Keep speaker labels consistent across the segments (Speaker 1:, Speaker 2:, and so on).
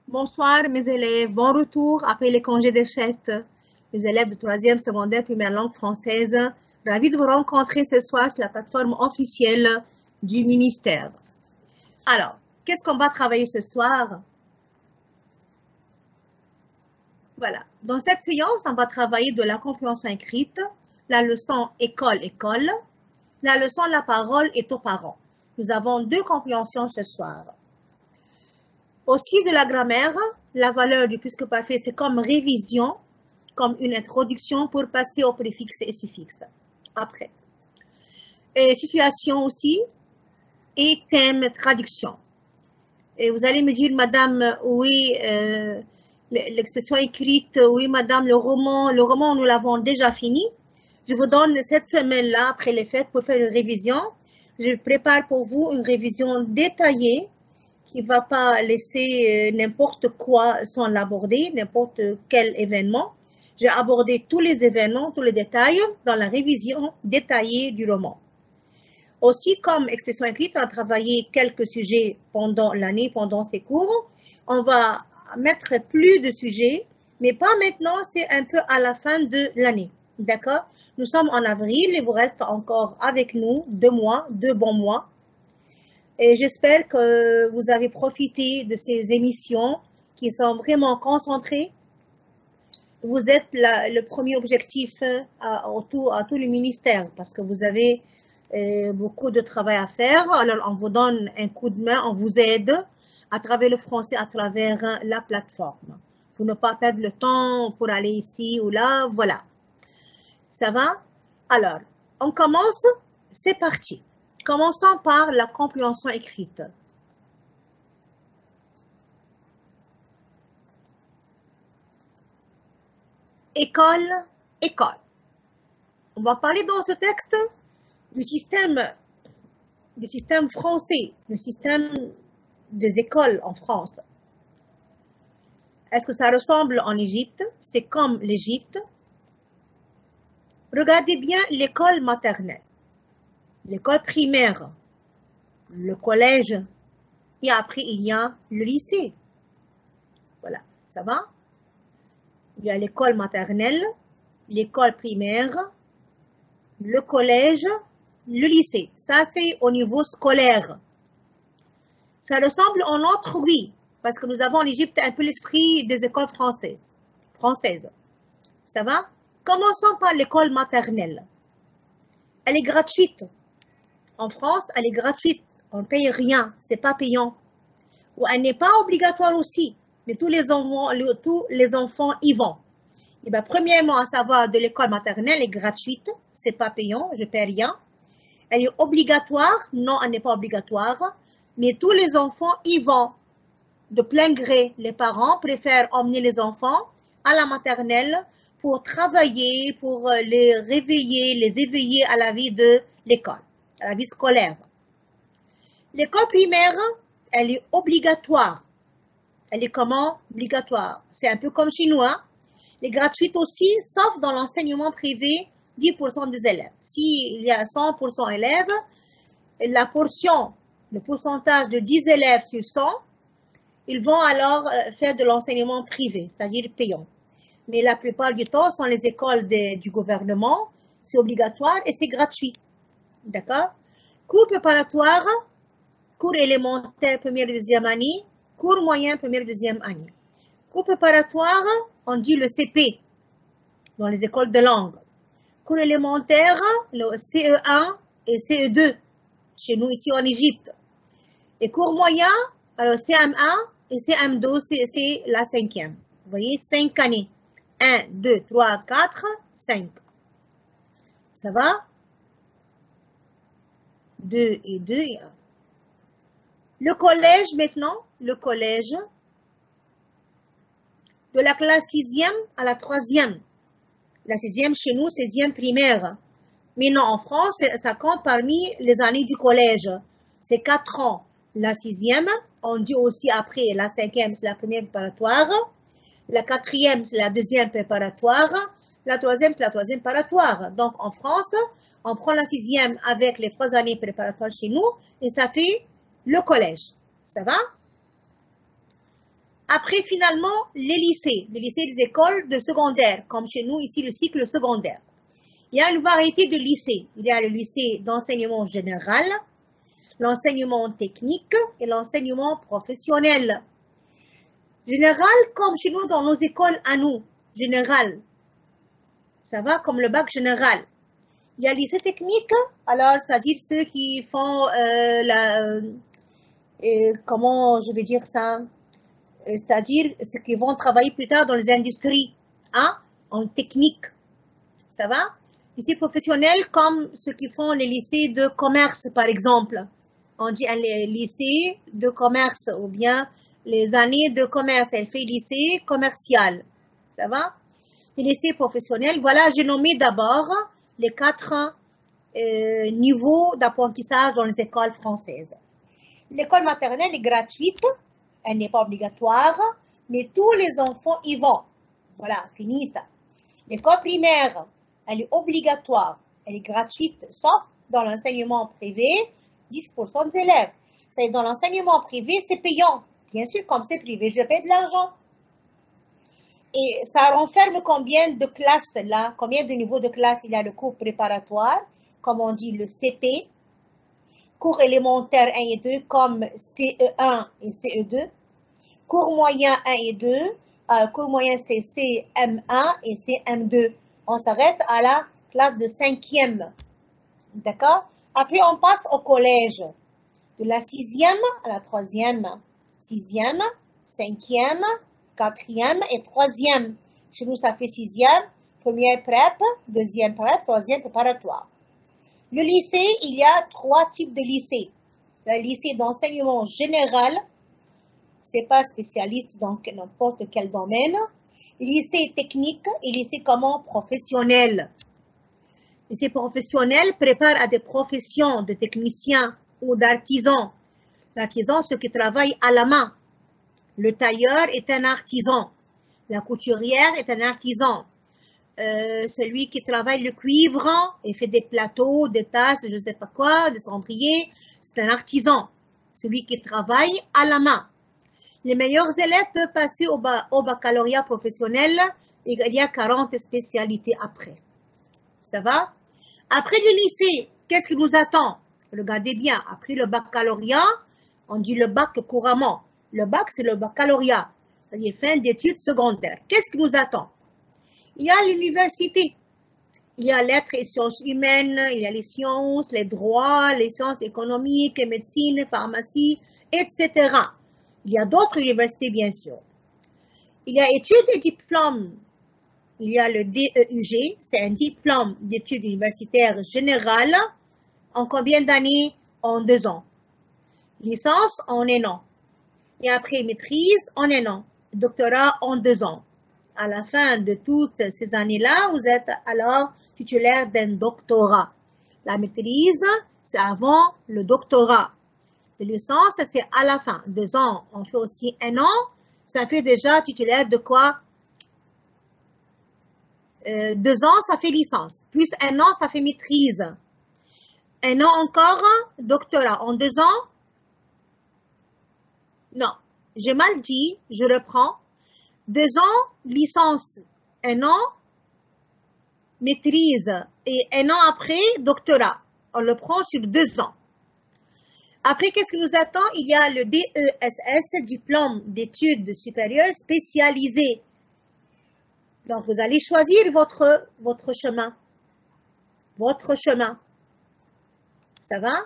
Speaker 1: Bonsoir mes élèves, bon retour après les congés des fêtes. Les élèves de 3e secondaire première langue française, ravis de vous rencontrer ce soir sur la plateforme officielle du ministère. Alors, qu'est-ce qu'on va travailler ce soir? Voilà, dans cette séance, on va travailler de la compréhension écrite, la leçon école, la leçon la parole est aux parents. Nous avons deux compréhensions ce soir. Aussi de la grammaire, la valeur du plus que parfait, c'est comme révision, comme une introduction pour passer aux préfixes et suffixes. Après. Et situation aussi, et thème, traduction. Et vous allez me dire, madame, oui, l'expression écrite, oui, madame, le roman, nous l'avons déjà fini. Je vous donne cette semaine-là, après les fêtes, pour faire une révision. Je prépare pour vous une révision détaillée qui ne va pas laisser n'importe quoi sans l'aborder, n'importe quel événement. J'ai abordé tous les événements, tous les détails dans la révision détaillée du roman. Aussi, comme expression écrite, on a travaillé quelques sujets pendant l'année, pendant ces cours. On va mettre plus de sujets, mais pas maintenant, c'est un peu à la fin de l'année. D'accord? Nous sommes en avril, il vous reste encore avec nous 2 mois, 2 bons mois. Et j'espère que vous avez profité de ces émissions qui sont vraiment concentrées. Vous êtes le premier objectif à tout le ministère parce que vous avez beaucoup de travail à faire. Alors, on vous donne un coup de main, on vous aide à travers le français, à travers la plateforme. Pour ne pas perdre le temps pour aller ici ou là, voilà. Ça va? Alors, on commence, c'est parti. Commençons par la compréhension écrite. École. On va parler dans ce texte du système français, le système des écoles en France. Est-ce que ça ressemble en Égypte? C'est comme l'Égypte. Regardez bien l'école maternelle, l'école primaire, le collège, et après il y a le lycée. Voilà, ça va? Il y a l'école maternelle, l'école primaire, le collège, le lycée. Ça, c'est au niveau scolaire. Ça ressemble en autre, oui, parce que nous avons en Égypte un peu l'esprit des écoles françaises. Ça va? Commençons par l'école maternelle. Elle est gratuite. En France, elle est gratuite. On ne paye rien. C'est pas payant. Ou elle n'est pas obligatoire aussi. Mais tous les enfants y vont. Et bien, premièrement, à savoir de l'école maternelle est gratuite. C'est pas payant. Je ne paie rien. Elle est obligatoire. Non, elle n'est pas obligatoire. Mais tous les enfants y vont de plein gré. Les parents préfèrent emmener les enfants à la maternelle pour travailler, pour les réveiller, les éveiller à la vie de l'école, à la vie scolaire. L'école primaire, elle est obligatoire. Elle est comment? Obligatoire. C'est un peu comme chez nous, hein? Elle est gratuite aussi, sauf dans l'enseignement privé, 10% des élèves. S'il y a 100% élèves, le pourcentage de 10 élèves sur 100, ils vont alors faire de l'enseignement privé, c'est-à-dire payant. Mais la plupart du temps, ce sont les écoles du gouvernement, c'est obligatoire et c'est gratuit. D'accord? Cours préparatoire, cours élémentaire, première et deuxième année, cours moyen, première et deuxième année. Cours préparatoire, on dit le CP, dans les écoles de langue. Cours élémentaire, le CE1 et CE2, chez nous ici en Égypte. Et cours moyen, alors CM1 et CM2, c'est la 5e. Vous voyez, 5 années. 1, 2, 3, 4, 5. Ça va? 2 et 2 et 1. Le collège maintenant, le collège de la classe 6e à la 3e. La 6e chez nous, 16e primaire. Mais non, en France, ça compte parmi les années du collège. C'est 4 ans. La 6e, on dit aussi après, la 5e, c'est la première préparatoire. La 4e, c'est la 2e préparatoire. La 3e, c'est la 3e préparatoire. Donc, en France, on prend la 6e avec les 3 années préparatoires chez nous et ça fait le collège. Ça va? Après, finalement, les lycées, les écoles de secondaire, comme chez nous ici, le cycle secondaire. Il y a une variété de lycées. Il y a le lycée d'enseignement général, l'enseignement technique et l'enseignement professionnel. Général, comme chez nous dans nos écoles à nous, général. Ça va comme le bac général. Il y a le lycée technique, alors c'est-à-dire ceux qui font comment je vais dire ça, c'est-à-dire ceux qui vont travailler plus tard dans les industries, hein, en technique. Ça va? Lycée professionnel comme ceux qui font les lycées de commerce, par exemple. On dit les lycées de commerce ou bien les années de commerce. Elle fait lycée commercial. Ça va? Les lycées professionnels, voilà, j'ai nommé d'abord les 4 niveaux d'apprentissage dans les écoles françaises. L'école maternelle est gratuite, elle n'est pas obligatoire, mais tous les enfants y vont. Voilà, fini ça. L'école primaire, elle est obligatoire, elle est gratuite, sauf dans l'enseignement privé, 10% des élèves. C'est dans l'enseignement privé, c'est payant. Bien sûr, comme c'est privé, je paie de l'argent. Et ça renferme combien de classes là, combien de niveaux de classe il y a le cours préparatoire, comme on dit le CP, cours élémentaire 1 et 2 comme CE1 et CE2, cours moyen 1 et 2, cours moyen c'est CM1 et CM2. On s'arrête à la classe de 5e. D'accord? Après, on passe au collège. De la 6e à la 3e. 6e, 5e, 4e et 3e. Chez nous, ça fait 6e, première prep, 2e prep, 3e préparatoire. Le lycée, il y a 3 types de lycées. Le lycée d'enseignement général, c'est pas spécialiste dans n'importe quel domaine. Lycée technique et lycée comment professionnel. Lycée professionnel prépare à des professions de techniciens ou d'artisans. L'artisan, ceux qui travaillent à la main. Le tailleur est un artisan. La couturière est un artisan. Celui qui travaille le cuivre et fait des plateaux, des tasses, je ne sais pas quoi, des cendriers, c'est un artisan. Celui qui travaille à la main. Les meilleurs élèves peuvent passer au baccalauréat professionnel et il y a 40 spécialités après. Ça va? Après le lycée, qu'est-ce qui nous attend? Regardez bien, après le baccalauréat, on dit le bac couramment. Le bac, c'est le baccalauréat, c'est-à-dire fin d'études secondaires. Qu'est-ce qui nous attend? Il y a l'université. Il y a lettres et sciences humaines, il y a les sciences, les droits, les sciences économiques, médecine, pharmacie, etc. Il y a d'autres universités, bien sûr. Il y a études et diplômes. Il y a le DEUG, c'est un diplôme d'études universitaires générales. En combien d'années? En 2 ans. Licence en 1 an. Et après maîtrise en 1 an. Doctorat en 2 ans. À la fin de toutes ces années-là, vous êtes alors titulaire d'un doctorat. La maîtrise, c'est avant le doctorat. La licence, c'est à la fin. 2 ans, on fait aussi 1 an. Ça fait déjà titulaire de quoi? 2 ans, ça fait licence. Plus 1 an, ça fait maîtrise. 1 an encore, doctorat. En 2 ans? Non, j'ai mal dit, je reprends. 2 ans, licence. 1 an, maîtrise. Et 1 an après, doctorat. On le prend sur 2 ans. Après, qu'est-ce qui nous attend? Il y a le DESS, diplôme d'études supérieures spécialisées. Donc, vous allez choisir votre chemin. Votre chemin. Ça va?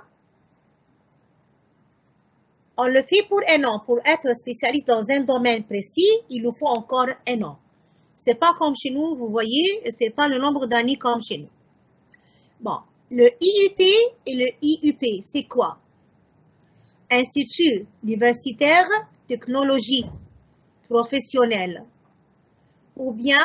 Speaker 1: On le fait pour 1 an. Pour être spécialiste dans un domaine précis, il nous faut encore 1 an. C'est pas comme chez nous, vous voyez, c'est pas le nombre d'années comme chez nous. Bon, le IUT et le IUP, c'est quoi? Institut universitaire technologie professionnelle. Ou bien,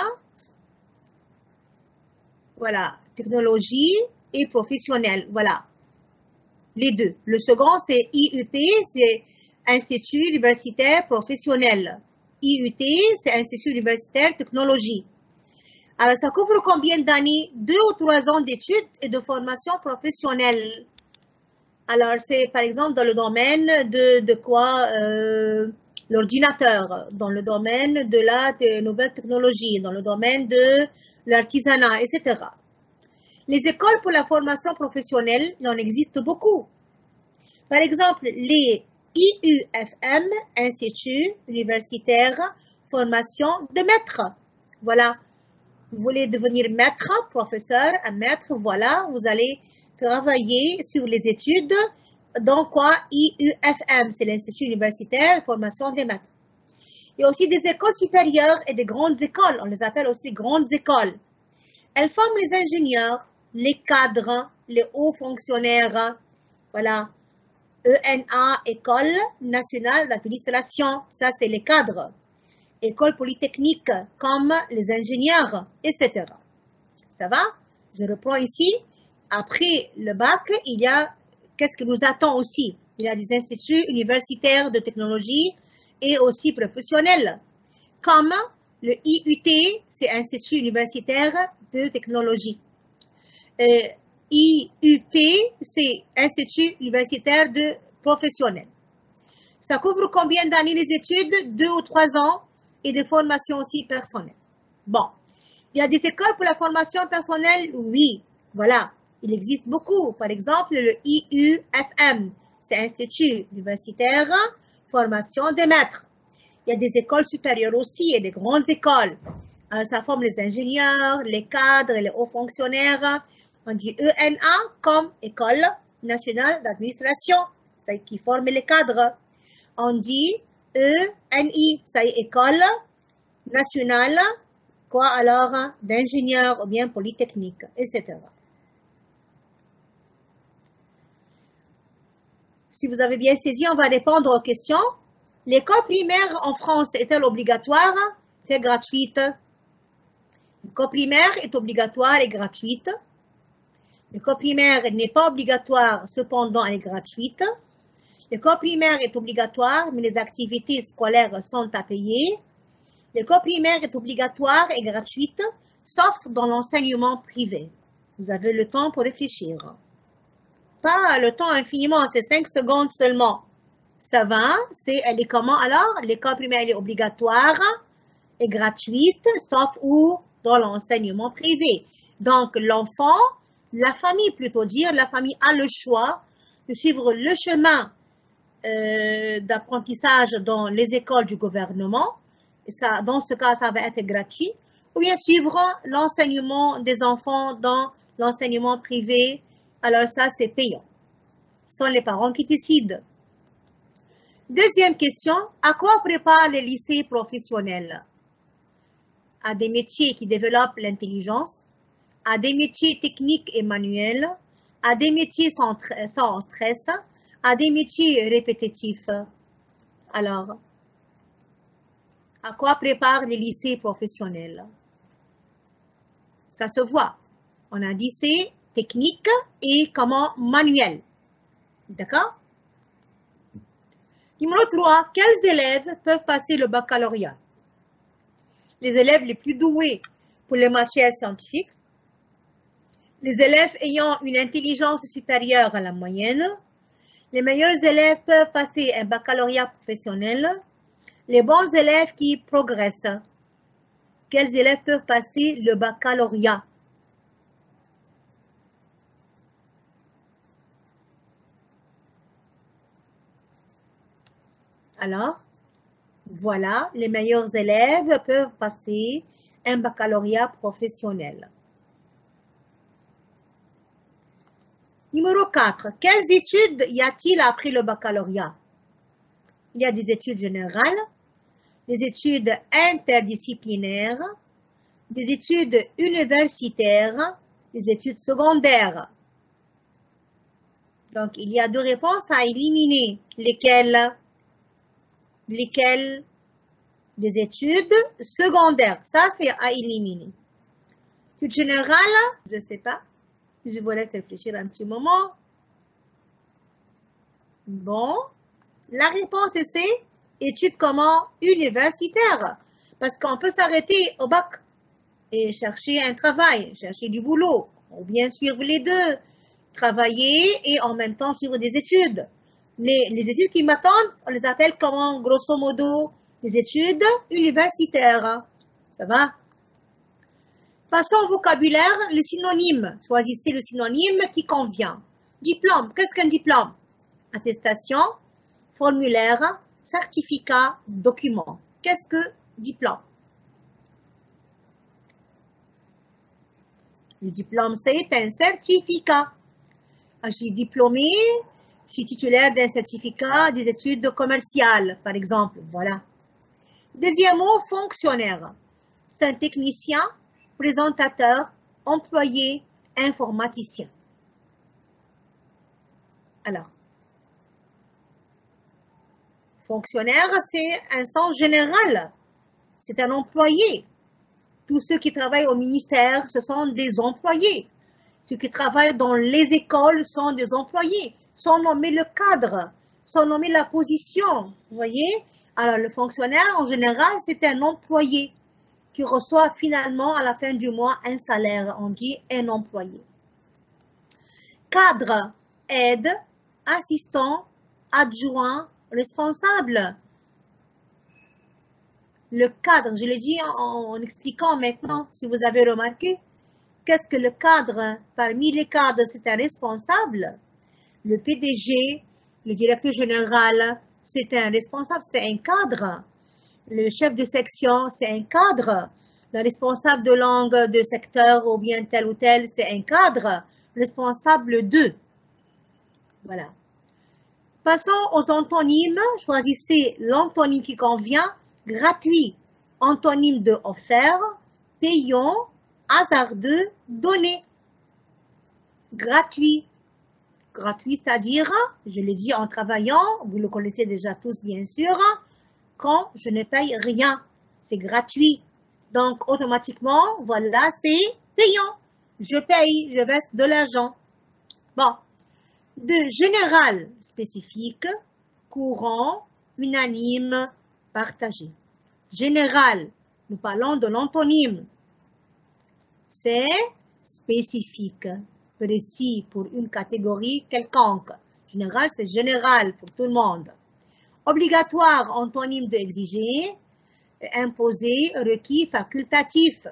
Speaker 1: voilà, technologie et professionnelle, voilà. Les deux. Le second, c'est IUP, c'est Institut universitaire professionnel. IUT, c'est Institut universitaire technologie. Alors, ça couvre combien d'années? 2 ou 3 ans d'études et de formation professionnelle. Alors, c'est par exemple dans le domaine de quoi? l'ordinateur, dans le domaine de la nouvelle technologie, dans le domaine de l'artisanat, etc. Les écoles pour la formation professionnelle, il en existe beaucoup. Par exemple, les IUFM, Institut Universitaire Formation de Maître. Voilà, vous voulez devenir maître, professeur, un maître, voilà, vous allez travailler sur les études. Donc quoi, IUFM, c'est l'Institut Universitaire Formation des Maîtres. Il y a aussi des écoles supérieures et des grandes écoles, on les appelle aussi grandes écoles. Elles forment les ingénieurs, les cadres, les hauts fonctionnaires, voilà. ENA, École nationale d'administration, ça c'est les cadres. École polytechnique, comme les ingénieurs, etc. Ça va? Je reprends ici. Après le bac, il y a, qu'est-ce qui nous attend aussi? Il y a des instituts universitaires de technologie et aussi professionnels, comme le IUT, c'est Institut universitaire de technologie. IUP, c'est Institut universitaire de professionnel. Ça couvre combien d'années les études? 2 ou 3 ans et des formations aussi personnelles. Bon, il y a des écoles pour la formation personnelle? Oui, voilà, il existe beaucoup. Par exemple, le IUFM, c'est Institut universitaire formation des maîtres. Il y a des écoles supérieures aussi et des grandes écoles. Ça forme les ingénieurs, les cadres, les hauts fonctionnaires. On dit ENA comme École nationale d'administration, c'est qui forme les cadres. On dit ENI, c'est École nationale, quoi alors, d'ingénieurs ou bien polytechnique, etc. Si vous avez bien saisi, on va répondre aux questions. L'école primaire en France est-elle obligatoire? C'est gratuite. L'école primaire est obligatoire et gratuite. L'école primaire n'est pas obligatoire, cependant elle est gratuite. L'école primaire est obligatoire, mais les activités scolaires sont à payer. L'école primaire est obligatoire et gratuite, sauf dans l'enseignement privé. Vous avez le temps pour réfléchir. Pas le temps infiniment, c'est 5 secondes seulement. Ça va, elle est comment alors? L'école primaire elle est obligatoire et gratuite, sauf où? Dans l'enseignement privé. Donc l'enfant, la famille plutôt dire, la famille a le choix de suivre le chemin d'apprentissage dans les écoles du gouvernement. Et ça, dans ce cas, ça va être gratuit. Ou bien suivre l'enseignement des enfants dans l'enseignement privé. Alors ça, c'est payant. Ce sont les parents qui décident. Deuxième question, à quoi préparent les lycées professionnels? À des métiers qui développent l'intelligence, à des métiers techniques et manuels, à des métiers sans stress, à des métiers répétitifs. Alors, à quoi préparent les lycées professionnels? Ça se voit. On a dit c'est technique et comment manuel. D'accord? Numéro 3. Quels élèves peuvent passer le baccalauréat? Les élèves les plus doués pour les matières scientifiques, les élèves ayant une intelligence supérieure à la moyenne, les meilleurs élèves peuvent passer un baccalauréat professionnel, les bons élèves qui progressent. Quels élèves peuvent passer le baccalauréat? Alors, voilà, les meilleurs élèves peuvent passer un baccalauréat professionnel. Numéro 4. Quelles études y a-t-il après le baccalauréat? Il y a des études générales, des études interdisciplinaires, des études universitaires, des études secondaires. Donc, il y a 2 réponses à éliminer. Lesquelles? Des études secondaires. Ça, c'est à éliminer. Études générales, je ne sais pas. Je vous laisse réfléchir un petit moment. Bon, la réponse est C, études comment? Universitaires. Parce qu'on peut s'arrêter au bac et chercher un travail, chercher du boulot, ou bien suivre les deux, travailler et en même temps suivre des études. Les études qui m'attendent, on les appelle comment, grosso modo, les études universitaires. Ça va? Passons au vocabulaire, le synonyme. Choisissez le synonyme qui convient. Diplôme, qu'est-ce qu'un diplôme? Attestation, formulaire, certificat, document. Qu'est-ce que diplôme? Le diplôme, c'est un certificat. Je suis diplômé, je suis titulaire d'un certificat des études commerciales, par exemple. Voilà. Deuxième mot, fonctionnaire. C'est un technicien, présentateur, employé, informaticien. Alors, fonctionnaire, c'est un sens général. C'est un employé. Tous ceux qui travaillent au ministère, ce sont des employés. Ceux qui travaillent dans les écoles sont des employés. Sont nommés le cadre, sont nommés la position. Vous voyez? Alors, le fonctionnaire, en général, c'est un employé qui reçoit finalement à la fin du mois un salaire. On dit un employé. Cadre, aide, assistant, adjoint, responsable. Le cadre, je l'ai dit en expliquant maintenant, si vous avez remarqué, qu'est-ce que le cadre? Parmi les cadres, c'est un responsable. Le PDG, le directeur général, c'est un responsable, c'est un cadre. Le chef de section, c'est un cadre. Le responsable de langue, de secteur ou bien tel ou tel, c'est un cadre. Responsable de. Voilà. Passons aux antonymes. Choisissez l'antonyme qui convient. Gratuit, antonyme de offert. Payant, hasardeux, donné. Gratuit. Gratuit, c'est-à-dire, je l'ai dit en travaillant, vous le connaissez déjà tous bien sûr, quand je ne paye rien, c'est gratuit. Donc, automatiquement, voilà, c'est payant. Je paye, je verse de l'argent. Bon, de général, spécifique, courant, unanime, partagé. Général, nous parlons de l'antonyme. C'est spécifique, précis pour une catégorie quelconque. Général, c'est général pour tout le monde. Obligatoire, antonyme de exiger, imposé, requis, facultatif.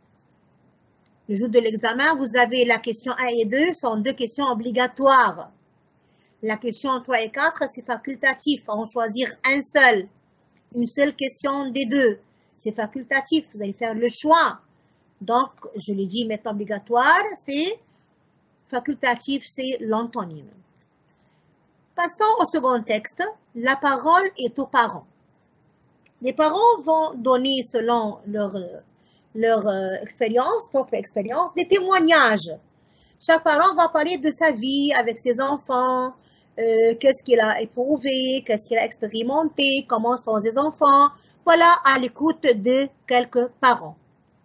Speaker 1: Le jour de l'examen, vous avez la question 1 et 2, sont deux questions obligatoires. La question 3 et 4, c'est facultatif, on choisir un seul. Une seule question des deux, c'est facultatif, vous allez faire le choix. Donc, je l'ai dit, maintenant obligatoire, c'est facultatif, c'est l'antonyme. Passons au second texte. La parole est aux parents. Les parents vont donner, selon leur expérience, propre expérience, des témoignages. Chaque parent va parler de sa vie avec ses enfants, qu'est-ce qu'il a éprouvé, qu'est-ce qu'il a expérimenté, comment sont ses enfants. Voilà, à l'écoute de quelques parents.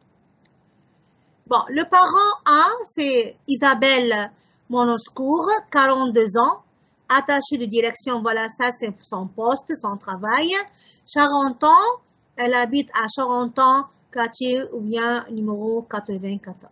Speaker 1: Bon, le parent A, c'est Isabelle Monoscourt, 42 ans, attachée de direction, voilà, ça c'est son poste, son travail. Charenton, elle habite à Charenton, quartier ou bien numéro 94.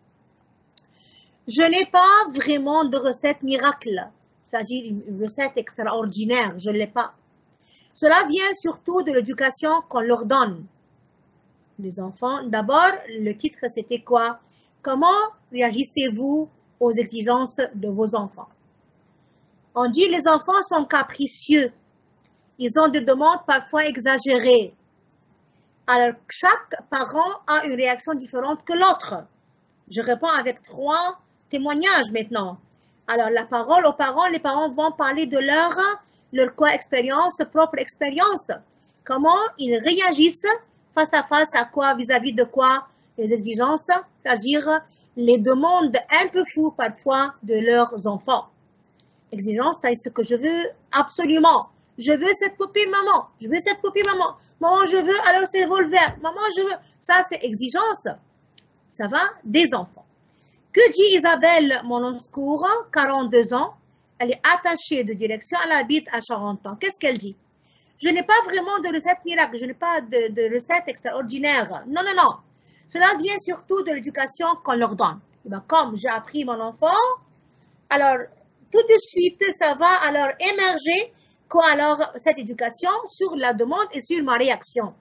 Speaker 1: Je n'ai pas vraiment de recette miracle, c'est-à-dire une recette extraordinaire, je ne l'ai pas. Cela vient surtout de l'éducation qu'on leur donne. Les enfants, d'abord, le titre c'était quoi? Comment réagissez-vous aux exigences de vos enfants? On dit les enfants sont capricieux. Ils ont des demandes parfois exagérées. Alors, chaque parent a une réaction différente que l'autre. Je réponds avec 3 témoignages maintenant. Alors, la parole aux parents, les parents vont parler de leur quoi expérience, propre expérience. Comment ils réagissent face à face à quoi, vis-à-vis de quoi, les exigences, c'est-à-dire les demandes un peu fous parfois de leurs enfants. Exigence, c'est ce que je veux absolument. Je veux cette poupée maman. Je veux cette poupée maman. Maman, je veux, alors c'est revolver. Maman, je veux. Ça, c'est exigence. Ça va des enfants. Que dit Isabelle Monoscourt, 42 ans? Elle est attachée de direction. Elle habite à Charenton. Qu'est-ce qu'elle dit? Je n'ai pas vraiment de recette miracle. Je n'ai pas de recette extraordinaire. Non, non, non. Cela vient surtout de l'éducation qu'on leur donne. Et bien, comme j'ai appris mon enfant, alors, tout de suite, ça va alors émerger quoi alors cette éducation sur la demande et sur ma réaction.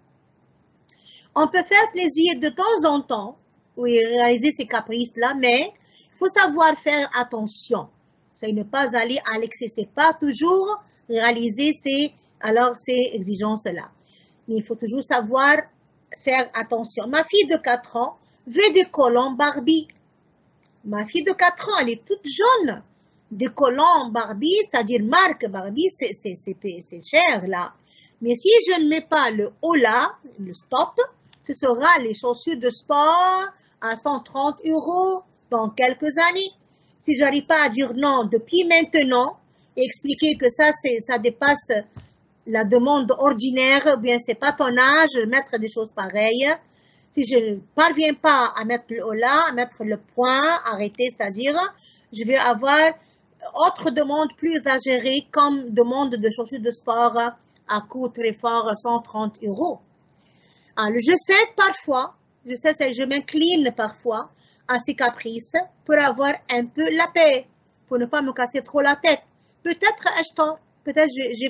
Speaker 1: On peut faire plaisir de temps en temps, oui, réaliser ces caprices-là, mais il faut savoir faire attention. Ça ne pas aller à l'excès, c'est pas toujours réaliser ces exigences-là. Mais il faut toujours savoir faire attention. Ma fille de 4 ans veut des collants Barbie. Ma fille de 4 ans, elle est toute jaune. Des collants Barbie, c'est-à-dire marque Barbie, c'est cher là. Mais si je ne mets pas le haut là, le stop, ce sera les chaussures de sport à 130 € dans quelques années. Si j'arrive pas à dire non depuis maintenant et expliquer que ça dépasse la demande ordinaire, bien c'est pas ton âge de mettre des choses pareilles. Si je ne parviens pas à mettre le haut là, à mettre le point, arrêter, c'est-à-dire je vais avoir autre demande plus exagérée comme demande de chaussures de sport à coût très fort 130 €. Alors, je sais parfois, je m'incline parfois à ces caprices pour avoir un peu la paix, pour ne pas me casser trop la tête. Peut-être ai-je tort, peut-être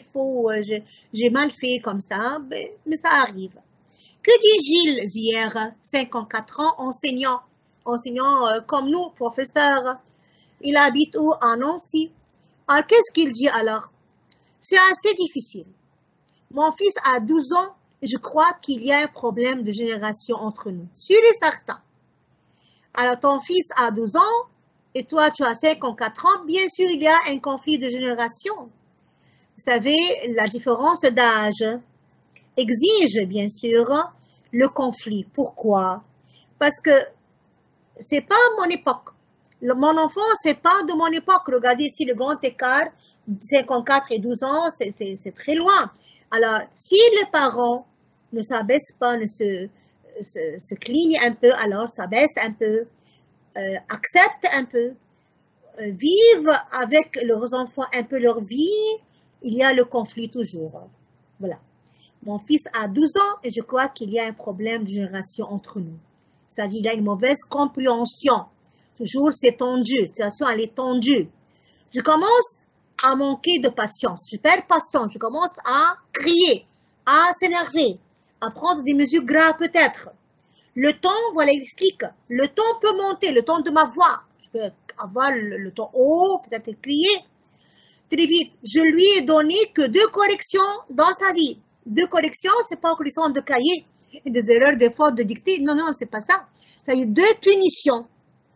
Speaker 1: j'ai mal fait comme ça, mais ça arrive. Que dit Gilles hier, 54 ans, enseignant comme nous, professeur. Il habite où? À Nancy. Alors, qu'est-ce qu'il dit alors? C'est assez difficile. Mon fils a 12 ans et je crois qu'il y a un problème de génération entre nous. Sûr et certain. Alors, ton fils a 12 ans et toi, tu as 54 ans. Bien sûr, il y a un conflit de génération. Vous savez, la différence d'âge exige, bien sûr, le conflit. Pourquoi? Parce que c'est pas mon époque. Mon enfant, c'est pas de mon époque. Regardez ici le grand écart, 54 et 12 ans, c'est très loin. Alors, si les parents ne s'abaissent pas, ne se clignent un peu, alors s'abaissent un peu, acceptent un peu, vivent avec leurs enfants un peu leur vie, il y a le conflit toujours. Voilà. Mon fils a 12 ans et je crois qu'il y a un problème de génération entre nous. C'est-à-dire qu'il y a une mauvaise compréhension. Toujours c'est tendu, la situation elle est tendue. Je commence à manquer de patience, je perds patience, je commence à crier, à s'énerver, à prendre des mesures graves peut-être. Le ton, voilà, il explique, le ton peut monter, le ton de ma voix, je peux avoir le ton haut, peut-être crier. Très vite, je lui ai donné que 2 corrections dans sa vie. 2 corrections, c'est pas une correction de cahier, des erreurs, des fautes de dictée, non, c'est pas ça. Ça y est 2 punitions.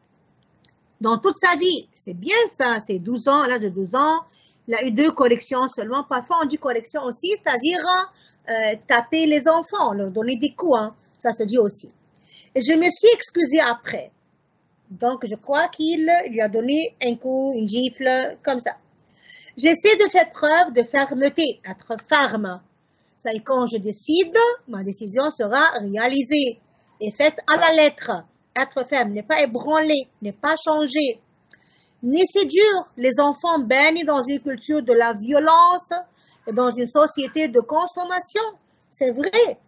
Speaker 1: Dans toute sa vie, c'est bien ça, c'est 12 ans, l'âge de 12 ans, il a eu 2 corrections seulement. Parfois, on dit correction aussi, c'est-à-dire taper les enfants, leur donner des coups, hein. Ça se dit aussi. Et je me suis excusée après. Donc, je crois qu'il lui a donné un coup, une gifle, comme ça. J'essaie de faire preuve de fermeté, être ferme. Ça y est, quand je décide, ma décision sera réalisée et faite à la lettre. Être ferme, ne pas ébranler, ne pas changer. Ni séduire les enfants baignent dans une culture de la violence et dans une société de consommation. C'est vrai.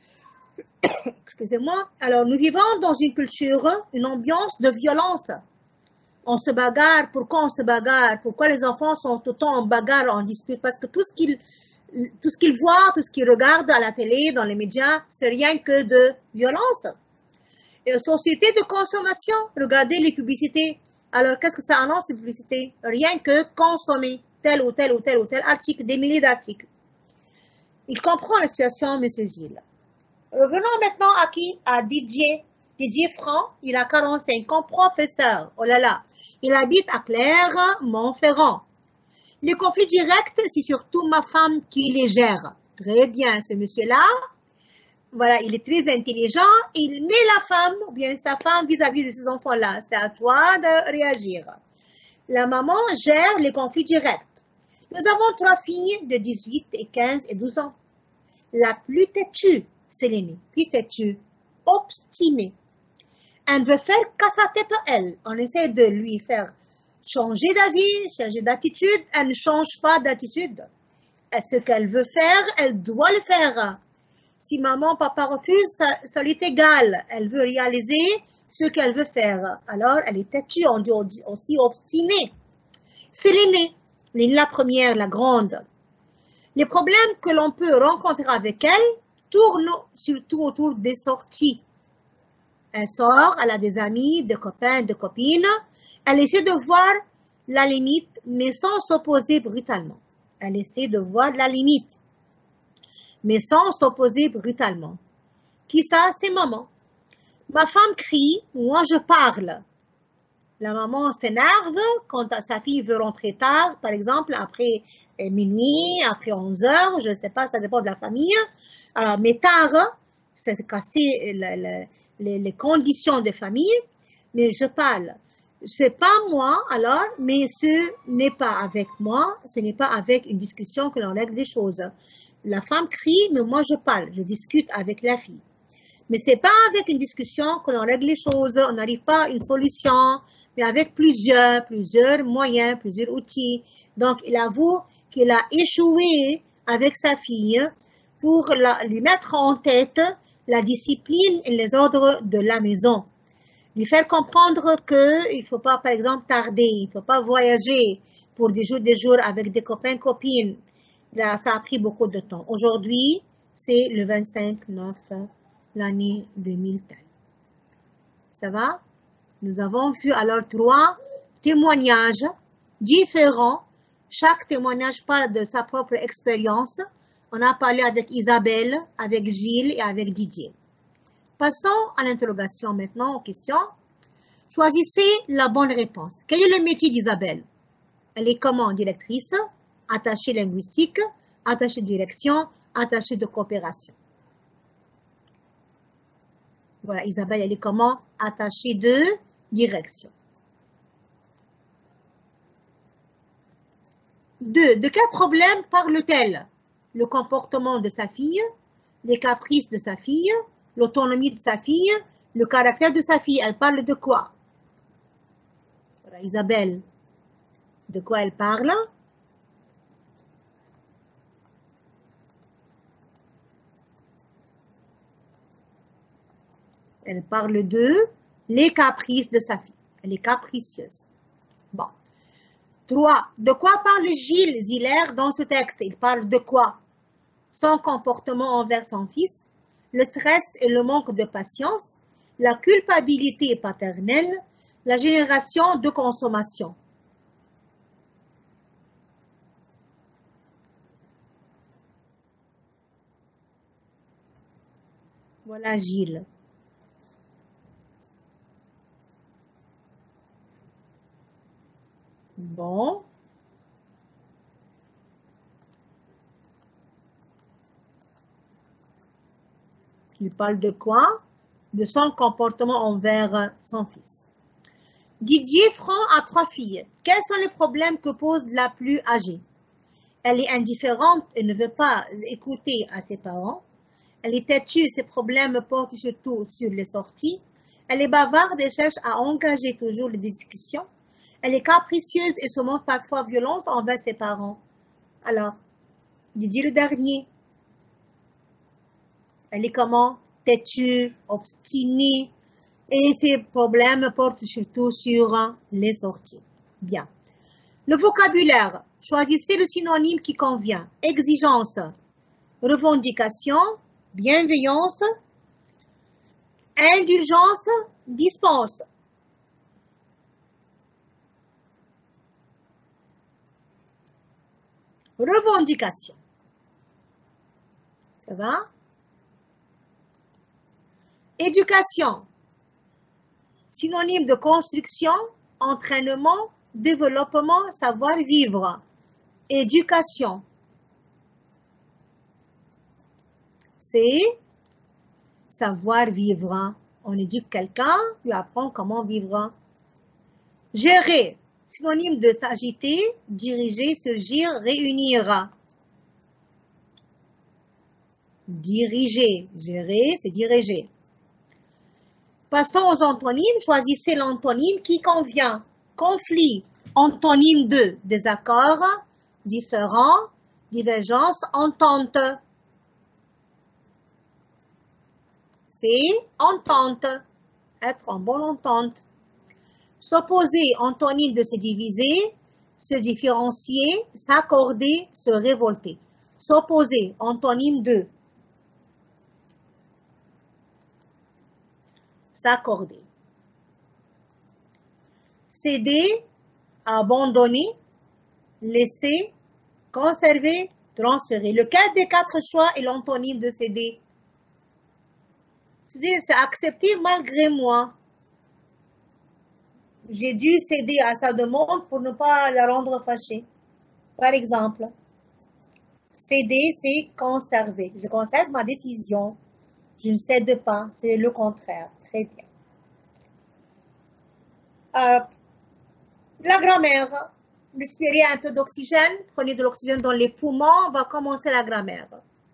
Speaker 1: Excusez-moi. Alors, nous vivons dans une culture, une ambiance de violence. On se bagarre. Pourquoi on se bagarre? Pourquoi les enfants sont autant en bagarre, en dispute? Parce que tout ce qu'ils voient, tout ce qu'ils regardent à la télé, dans les médias, c'est rien que de violence. Et société de consommation, regardez les publicités. Alors, qu'est-ce que ça annonce, ces publicités? Rien que consommer tel ou tel article, des milliers d'articles. Il comprend la situation, M. Gilles. Revenons maintenant à qui? À Didier. Didier Franc, il a 45 ans, professeur. Oh là là. Il habite à Clermont-Ferrand. Les conflits directs, c'est surtout ma femme qui les gère. Très bien, ce monsieur-là. Voilà, il est très intelligent. Il met la femme, ou bien sa femme, vis-à-vis de ses enfants-là. C'est à toi de réagir. La maman gère les conflits directs. Nous avons 3 filles de 18 et 15 et 12 ans. La plus têtue, c'est l'aînée. Plus têtue, obstinée. Elle veut faire qu'à sa tête à elle. On essaie de lui faire changer d'avis, changer d'attitude. Elle ne change pas d'attitude. Ce qu'elle veut faire, elle doit le faire. Si maman, papa refuse, ça lui est égal. Elle veut réaliser ce qu'elle veut faire. Alors, elle est têtue, on dit aussi obstinée. C'est l'aînée, la première, la grande. Les problèmes que l'on peut rencontrer avec elle tournent surtout autour des sorties. Elle sort, elle a des amis, des copains, des copines. Elle essaie de voir la limite, mais sans s'opposer brutalement. Elle essaie de voir la limite, mais sans s'opposer brutalement. Qui ça? C'est maman. Ma femme crie, moi je parle. La maman s'énerve quand sa fille veut rentrer tard, par exemple après minuit, après 11 heures, je ne sais pas, ça dépend de la famille. Mais tard, c'est casser les conditions de famille, mais je parle. C'est pas moi alors, mais ce n'est pas avec moi, ce n'est pas avec une discussion que l'on règle des choses. La femme crie, mais moi je parle, je discute avec la fille. Mais c'est pas avec une discussion que l'on règle les choses, on n'arrive pas à une solution, mais avec plusieurs moyens, plusieurs outils. Donc, il avoue qu'il a échoué avec sa fille pour lui mettre en tête la discipline et les ordres de la maison. Lui faire comprendre qu'il ne faut pas, par exemple, tarder, il ne faut pas voyager pour des jours avec des copains, copines. Là, ça a pris beaucoup de temps. Aujourd'hui, c'est le 25/9, l'année 2010. Ça va? Nous avons vu alors 3 témoignages différents. Chaque témoignage parle de sa propre expérience. On a parlé avec Isabelle, avec Gilles et avec Didier. Passons à l'interrogation maintenant, aux questions. Choisissez la bonne réponse. Quel est le métier d'Isabelle? Elle est comment? Directrice, attachée linguistique, attachée de direction, attachée de coopération. Voilà, Isabelle, elle est comment? Attachée de direction. 2. De quel problème parle-t-elle? Le comportement de sa fille, les caprices de sa fille, l'autonomie de sa fille, le caractère de sa fille. Elle parle de quoi? Voilà, Isabelle, de quoi elle parle? Elle parle de les caprices de sa fille. Elle est capricieuse. Bon. 3. De quoi parle Gilles Ziller dans ce texte? Il parle de quoi? Son comportement envers son fils, le stress et le manque de patience, la culpabilité paternelle, la génération de consommation. Voilà Gilles. Bon. Il parle de quoi? De son comportement envers son fils. Didier Franc a 3 filles. Quels sont les problèmes que pose la plus âgée? Elle est indifférente et ne veut pas écouter à ses parents. Elle est têtue, ses problèmes portent surtout sur les sorties. Elle est bavarde et cherche à engager toujours les discussions. Elle est capricieuse et se montre parfois violente envers ses parents. Alors, Didier le dernier. Elle est comment? Têtue, obstinée. Et ses problèmes portent surtout sur les sorties. Bien. Le vocabulaire. Choisissez le synonyme qui convient. Exigence, revendication, bienveillance, indulgence, dispense. Revendication. Ça va? Éducation. Synonyme de construction, entraînement, développement, savoir-vivre. Éducation. C'est savoir-vivre. On éduque quelqu'un, lui apprend comment vivre. Gérer. Synonyme de s'agiter, diriger, surgir, réunir. Diriger. Gérer, c'est diriger. Passons aux antonymes. Choisissez l'antonyme qui convient. Conflit. Antonyme de désaccord, différent, divergence, entente. C'est entente. Être en bonne entente. S'opposer, antonyme de se diviser, se différencier, s'accorder, se révolter. S'opposer, antonyme de s'accorder. Céder, abandonner, laisser, conserver, transférer. Lequel des 4 choix est l'antonyme de céder? C'est accepter malgré moi. J'ai dû céder à sa demande pour ne pas la rendre fâchée. Par exemple, céder, c'est conserver. Je conserve ma décision. Je ne cède pas. C'est le contraire. Très bien. La grammaire. Respirez un peu d'oxygène. Prenez de l'oxygène dans les poumons. On va commencer la grammaire.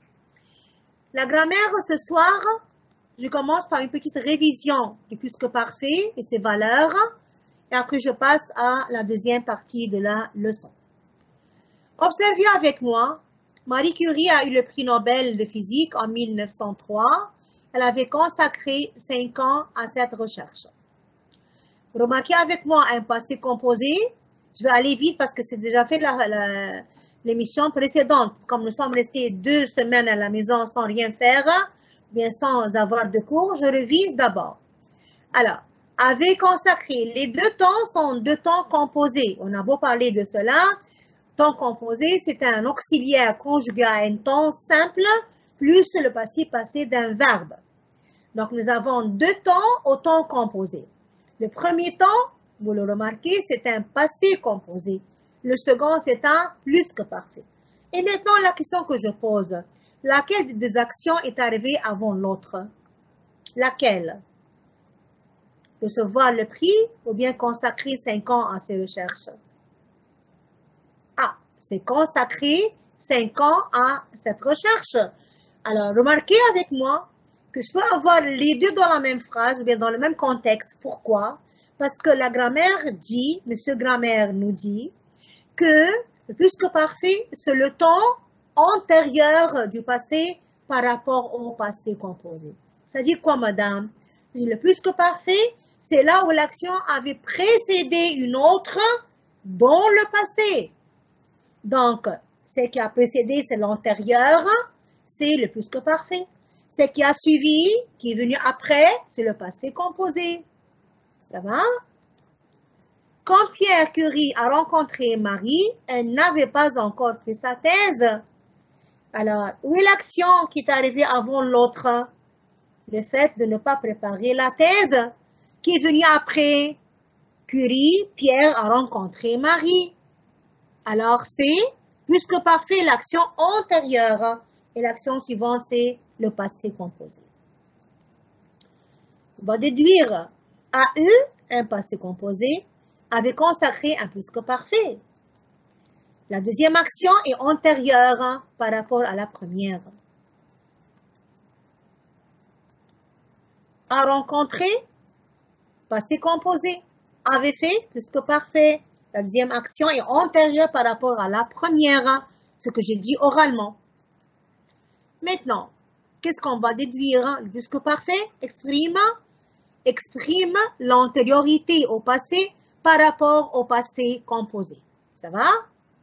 Speaker 1: La grammaire, ce soir, je commence par une petite révision du plus que parfait et ses valeurs. Et après, je passe à la deuxième partie de la leçon. Observez avec moi. Marie Curie a eu le prix Nobel de physique en 1903. Elle avait consacré 5 ans à cette recherche. Remarquez avec moi un passé composé. Je vais aller vite parce que c'est déjà fait l'émission précédente. Comme nous sommes restés 2 semaines à la maison sans rien faire, bien sans avoir de cours, je révise d'abord. Alors, avait consacré. Les 2 temps sont 2 temps composés. On a beau parler de cela. Temps composé, c'est un auxiliaire conjugué à un temps simple plus le passé d'un verbe. Donc, nous avons 2 temps au temps composé. Le premier temps, vous le remarquez, c'est un passé composé. Le second, c'est un plus que parfait. Et maintenant, la question que je pose, laquelle des actions est arrivée avant l'autre? Laquelle? Recevoir le prix ou bien consacrer 5 ans à ses recherches? Ah, c'est consacrer 5 ans à cette recherche. Alors, remarquez avec moi que je peux avoir les 2 dans la même phrase ou bien dans le même contexte. Pourquoi? Parce que la grammaire dit, Monsieur Grammaire nous dit, que le plus que parfait, c'est le temps antérieur du passé par rapport au passé composé. Ça dit quoi, madame? Le plus que parfait, c'est là où l'action avait précédé une autre dans le passé. Donc, ce qui a précédé, c'est l'antérieur, c'est le plus que parfait. Ce qui a suivi, qui est venu après, c'est le passé composé. Ça va? Quand Pierre Curie a rencontré Marie, elle n'avait pas encore fait sa thèse. Alors, où est l'action qui est arrivée avant l'autre? Le fait de ne pas préparer la thèse, qui est venue après. Curie, Pierre a rencontré Marie. Alors, c'est plus que parfait l'action antérieure. Et l'action suivante, c'est le passé composé. On va déduire a eu un passé composé, avait consacré un plus que parfait. La deuxième action est antérieure par rapport à la première. A rencontré, passé composé, avait fait plus que parfait. La deuxième action est antérieure par rapport à la première, ce que j'ai dit oralement. Maintenant, qu'est-ce qu'on va déduire? Le plus que parfait exprime l'antériorité au passé par rapport au passé composé. Ça va?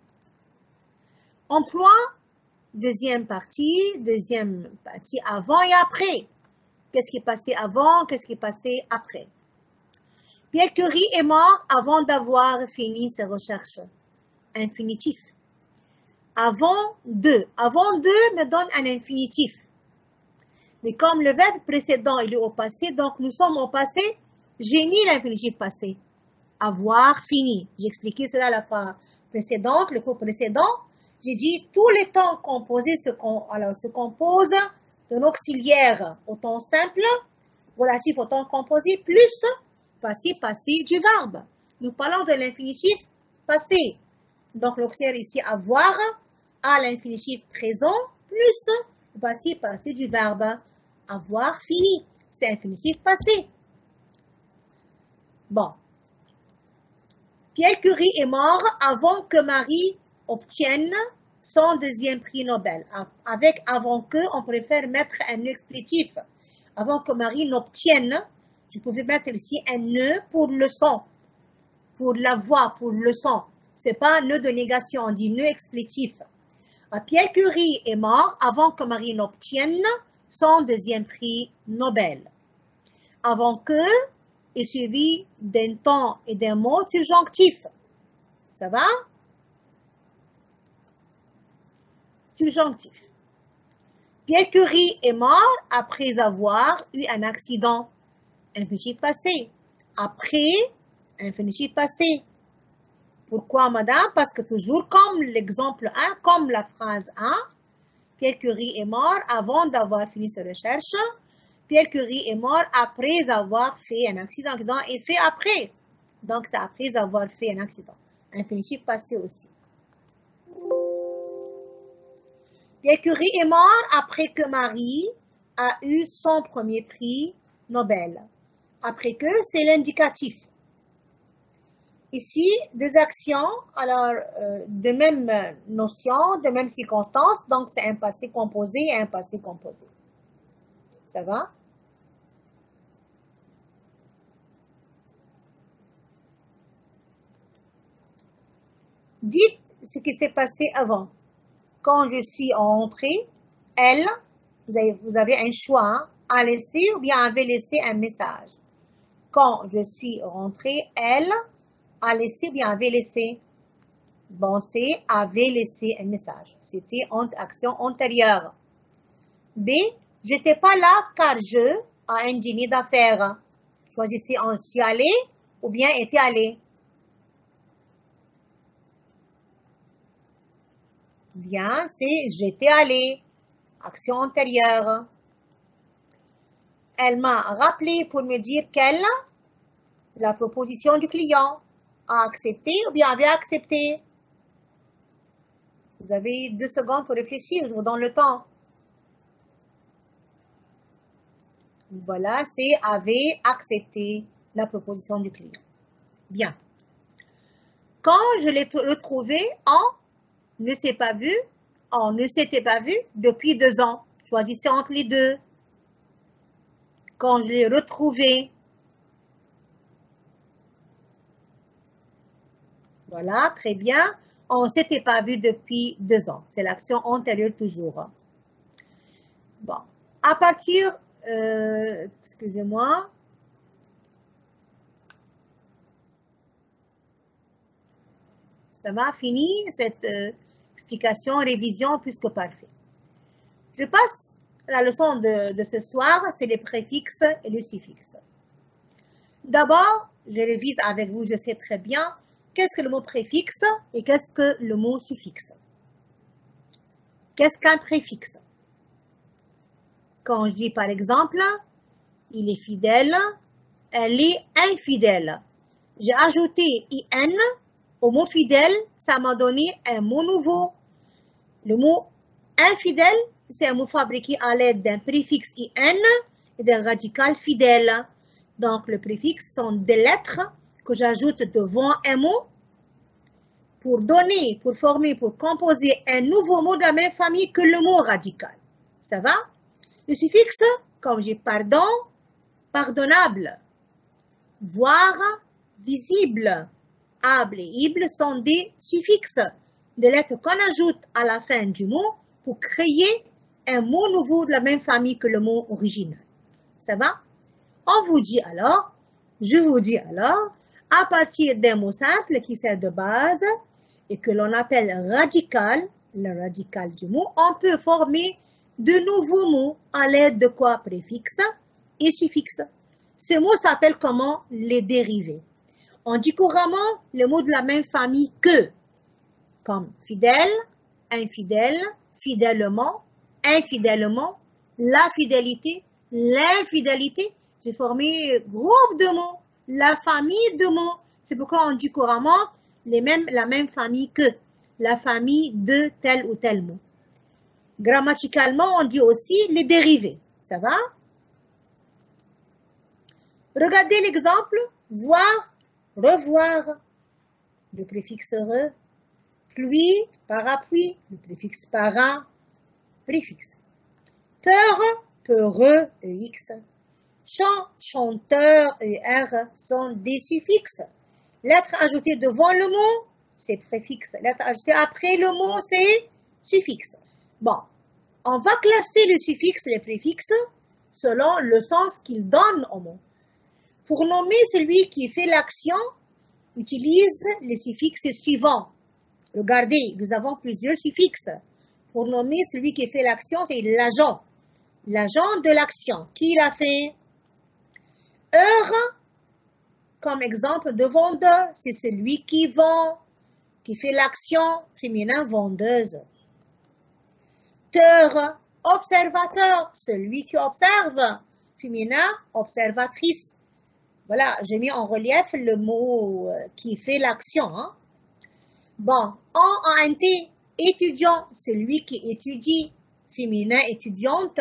Speaker 1: Emploi, deuxième partie avant et après. Qu'est-ce qui est passé avant? Qu'est-ce qui est passé après? Pierre Curie est mort avant d'avoir fini ses recherches. Infinitif. Avant de. Avant de me donne un infinitif. Mais comme le verbe précédent il est au passé, donc nous sommes au passé, j'ai mis l'infinitif passé. Avoir fini. J'ai expliqué cela la fois précédente, le cours précédent. J'ai dit tous les temps composés se composent d'un auxiliaire au temps simple, relatif au temps composé, plus passé du verbe. Nous parlons de l'infinitif passé. Donc l'auxiliaire ici avoir à l'infinitif présent plus le passé du verbe avoir fini. C'est infinitif passé. Bon. Pierre Curie est mort avant que Marie obtienne son deuxième prix Nobel. Avec avant que, on préfère mettre un explétif. Avant que Marie n'obtienne, je pouvais mettre ici un ne pour le son, pour la voix, pour le son. C'est pas nœud de négation, on dit nœud explétif. Pierre Curie est mort avant que Marie n'obtienne son deuxième prix Nobel. Avant que est suivi d'un temps et d'un mot subjonctif. Ça va? Subjonctif. Pierre Curie est mort après avoir eu un accident. Infinitif passé. Après, infinitif passé. Pourquoi, madame? Parce que toujours comme l'exemple 1, comme la phrase 1, Pierre Curie est mort avant d'avoir fini ses recherches. Pierre Curie est mort après avoir fait un accident. L'accident est fait après. Donc, c'est après avoir fait un accident. Infinitif passé aussi. Pierre Curie est mort après que Marie a eu son premier prix Nobel. Après que, c'est l'indicatif. Ici, deux actions, alors, de même notion, de même circonstance, donc c'est un passé composé et un passé composé. Ça va? Dites ce qui s'est passé avant. Quand je suis entrée, elle, vous avez un choix, hein, a laissé ou bien avait laissé un message. Quand je suis rentrée, elle a laissé ou bien avait laissé. Bon, c'est avait laissé un message. C'était action antérieure. B, j'étais pas là car je a un dîner d'affaires. Choisissez en suis allé ou bien était allé. Bien, c'est j'étais allé. Action antérieure. Elle m'a rappelé pour me dire qu'elle, la proposition du client, a accepté ou bien avait accepté. Vous avez 2 secondes pour réfléchir, je vous donne le temps. Voilà, c'est avait accepté la proposition du client. Bien. Quand je l'ai retrouvé, on ne s'est pas vu, on ne s'était pas vu depuis 2 ans. Choisissez entre les deux. Quand je l'ai retrouvé, voilà, très bien. On ne s'était pas vu depuis 2 ans. C'est l'action antérieure toujours. Bon, à partir, excusez-moi. Ça va, fini cette explication, révision plus que parfait. Je passe à la leçon de ce soir, c'est les préfixes et les suffixes. D'abord, je révise avec vous, je sais très bien, qu'est-ce que le mot préfixe et qu'est-ce que le mot suffixe. Qu'est-ce qu'un préfixe? Quand je dis par exemple, il est fidèle, elle est infidèle. J'ai ajouté IN au mot fidèle, ça m'a donné un mot nouveau. Le mot infidèle, c'est un mot fabriqué à l'aide d'un préfixe IN et d'un radical fidèle. Donc, le préfixe sont des lettres que j'ajoute devant un mot pour donner, pour former, pour composer un nouveau mot de la même famille que le mot radical. Ça va? Le suffixe, comme j'ai pardon, pardonnable, voir, visible, able et ible sont des suffixes, des lettres qu'on ajoute à la fin du mot pour créer un mot nouveau de la même famille que le mot original. Ça va? On vous dit alors, je vous dis alors, à partir d'un mot simple qui sert de base et que l'on appelle radical, le radical du mot, on peut former de nouveaux mots à l'aide de quoi? Préfixe et suffixe. Ces mots s'appellent comment? Les dérivés. On dit couramment les mots de la même famille que, comme fidèle, infidèle, fidèlement, infidèlement, la fidélité, l'infidélité. J'ai formé groupe de mots, la famille de mots. C'est pourquoi on dit couramment la même famille que, la famille de tel ou tel mot. Grammaticalement, on dit aussi les dérivés. Ça va? Regardez l'exemple, voir, revoir, le préfixe re, pluie, parapluie, le préfixe para, préfixe. Peur, peureux, EX. Chant, chanteur, ER sont des suffixes. Lettres ajoutées devant le mot c'est préfixe. Lettre ajoutée après le mot, c'est suffixe. Bon, on va classer le suffixe et le préfixe selon le sens qu'il donne au mot. Pour nommer celui qui fait l'action, utilise les suffixes suivants. Regardez, nous avons plusieurs suffixes. Pour nommer celui qui fait l'action, c'est l'agent. L'agent de l'action. Qui l'a fait? Heure, comme exemple de vendeur, c'est celui qui vend, qui fait l'action, féminin vendeuse. Teur, observateur, celui qui observe, féminin observatrice. Voilà, j'ai mis en relief le mot qui fait l'action. Hein. Bon, en ANT, étudiant, celui qui étudie, féminin étudiante.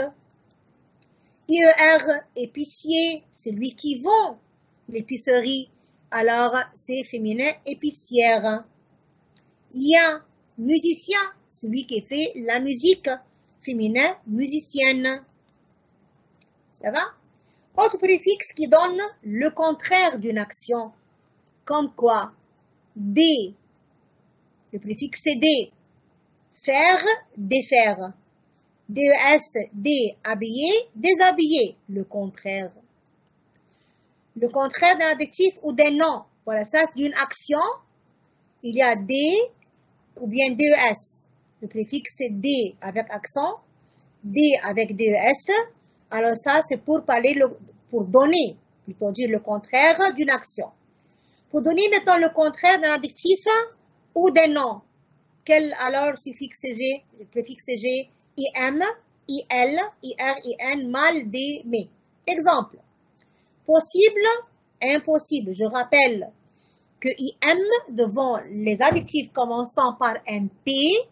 Speaker 1: IER, épicier, celui qui vend l'épicerie, alors c'est féminin épicière. IA, musicien, celui qui fait la musique, féminin musicienne. Ça va? Autre préfixe qui donne le contraire d'une action, comme quoi? D, le préfixe c'est D. Faire, défaire. DES, D, habiller, déshabiller, le contraire. Le contraire d'un adjectif ou d'un nom. Voilà, ça c'est d'une action. Il y a D ou bien DES. Le préfixe c'est D avec accent, D avec DES. Alors ça c'est pour parler, pour donner, plutôt dire le contraire d'une action. Pour donner maintenant le contraire d'un adjectif ou d'un nom. Quel alors suffixe G, le préfixe G, IM, IL, IR, IN, mal, D, mais. Exemple. Possible, impossible. Je rappelle que IM devant les adjectifs commençant par un P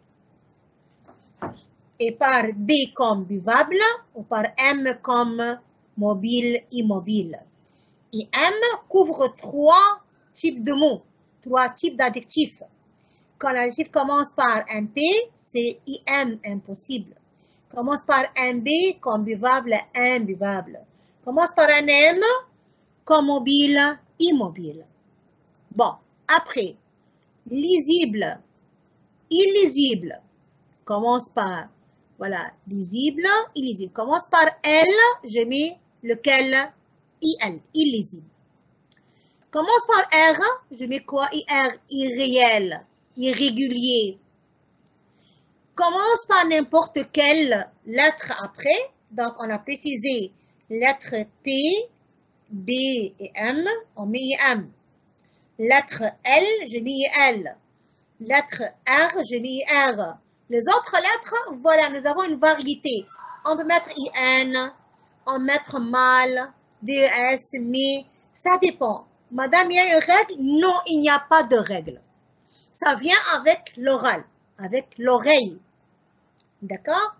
Speaker 1: et par B comme buvable ou par M comme mobile, immobile. IM couvre trois types de mots, trois types d'adjectifs. Quand l'adjectif commence par un P, c'est IM, impossible. Commence par un B, comme buvable, imbuvable. Commence par un M, comme mobile, immobile. Bon, après, lisible, illisible. Commence par, voilà, lisible, illisible. Commence par L, je mets lequel? IL, illisible. Commence par R, je mets quoi? IR, irréel, irrégulier. Commence par n'importe quelle lettre après. Donc, on a précisé lettre P, B et M, on met M. Lettre L, je mets L. Lettre R, je mets R. Les autres lettres, voilà, nous avons une variété. On peut mettre IN, on peut mettre mal, DES, mais ça dépend. Madame, il y a une règle? Non, il n'y a pas de règle. Ça vient avec l'oral, avec l'oreille. D'accord?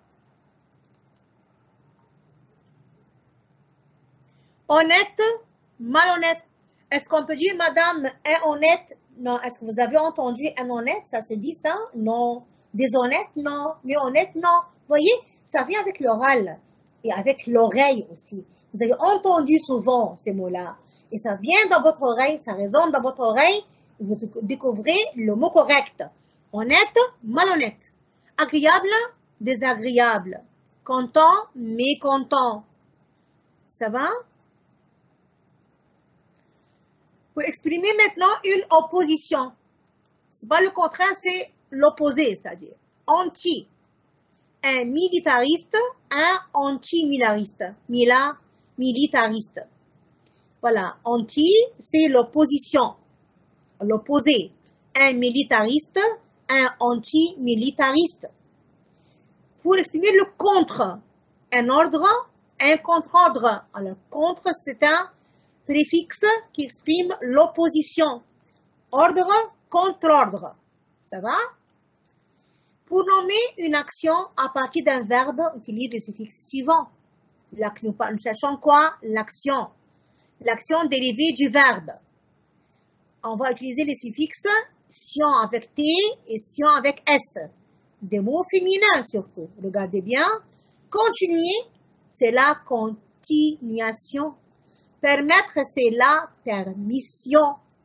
Speaker 1: Honnête, malhonnête. Est-ce qu'on peut dire, madame, honnête? Non. Est-ce que vous avez entendu honnête? Ça se dit ça? Non. Déshonnête? Non. Mais honnête? Non. Vous voyez, ça vient avec l'oral et avec l'oreille aussi. Vous avez entendu souvent ces mots-là. Et ça vient dans votre oreille, ça résonne dans votre oreille. Et vous découvrez le mot correct. Honnête, malhonnête. Agréable, désagréable. Content, mécontent. Ça va? Pour exprimer maintenant une opposition. C'est pas le contraire, c'est l'opposé, c'est-à-dire anti. Un militariste, un anti-militariste. Militariste. Voilà, anti, c'est l'opposition, l'opposé. Un militariste, un anti-militariste. Pour exprimer le contre, un ordre, un contre-ordre. Alors, contre, c'est un préfixe qui exprime l'opposition. Ordre, contre-ordre. Ça va? Pour nommer une action à partir d'un verbe, utilise le suffixe suivant. Nous cherchons quoi? L'action. L'action dérivée du verbe. On va utiliser les suffixes sion avec T et sion avec S. Des mots féminins surtout. Regardez bien. Continuer, c'est la continuation. Permettre, c'est la permission.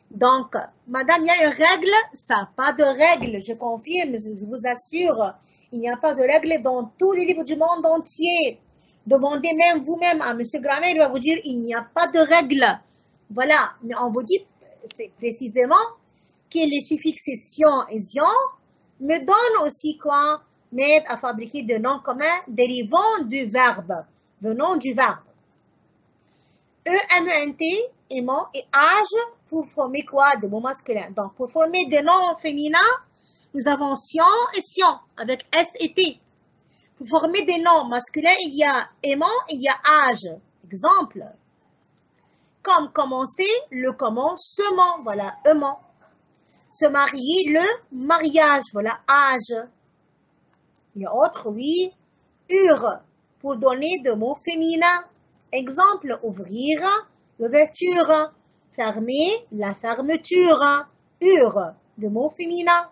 Speaker 1: Donc, madame, il y a une règle? Ça n'a pas de règle, je confirme, je vous assure. Il n'y a pas de règle dans tous les livres du monde entier. Demandez même vous-même à monsieur Grammaire, il va vous dire il n'y a pas de règle. Voilà, mais on vous dit précisément que les suffixes sion et zion me donnent aussi quoi? M'aident à fabriquer des noms communs dérivant du verbe, venant du verbe. E-M-E-N-T, aimant, et âge pour former quoi? Des mots masculins. Donc, pour former des noms féminins, nous avons sion et sion avec S et T. Pour former des noms masculins, il y a aimant, il y a âge. Exemple. Comme commencer, le commencement, voilà, aimant. Se marier, le mariage, voilà, âge. Il y a autre, oui, pour donner des mots féminins. Exemple, ouvrir, l'ouverture, fermer, la fermeture, de mots féminins.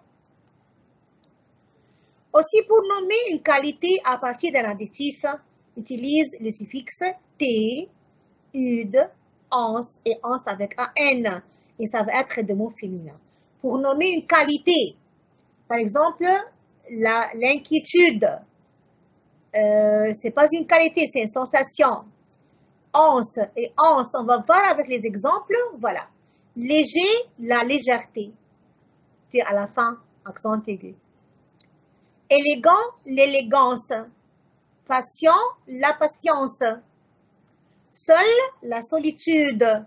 Speaker 1: Aussi, pour nommer une qualité à partir d'un adjectif, utilise le suffixe t, ud, ans et ans avec un n, et ça va être des mots féminins. Pour nommer une qualité, par exemple, l'inquiétude, c'est pas une qualité, c'est une sensation. Ans et ans, on va voir avec les exemples, voilà. Léger, la légèreté, c'est à la fin, accent aigu. Élégant, l'élégance. Patient, la patience. Seul, la solitude.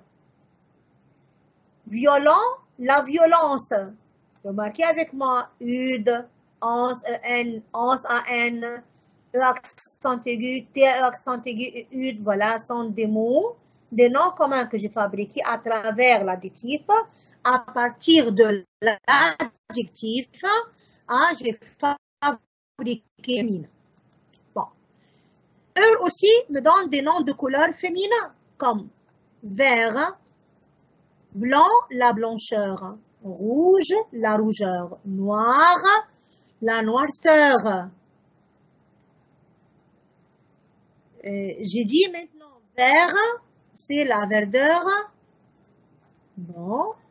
Speaker 1: Violent, la violence. Remarquez avec moi, ud, ans, en, ans, an, e accent aigu, t accent aigu et ud, voilà, sont des mots, des noms communs que j'ai fabriqués à travers l'adjectif. À partir de l'adjectif, j'ai fabriqué mine. Bon. Eux aussi me donnent des noms de couleurs féminins, comme vert, blanc, la blancheur, rouge, la rougeur, noir, la noirceur. J'ai dit maintenant vert, c'est la verdeur. Bon.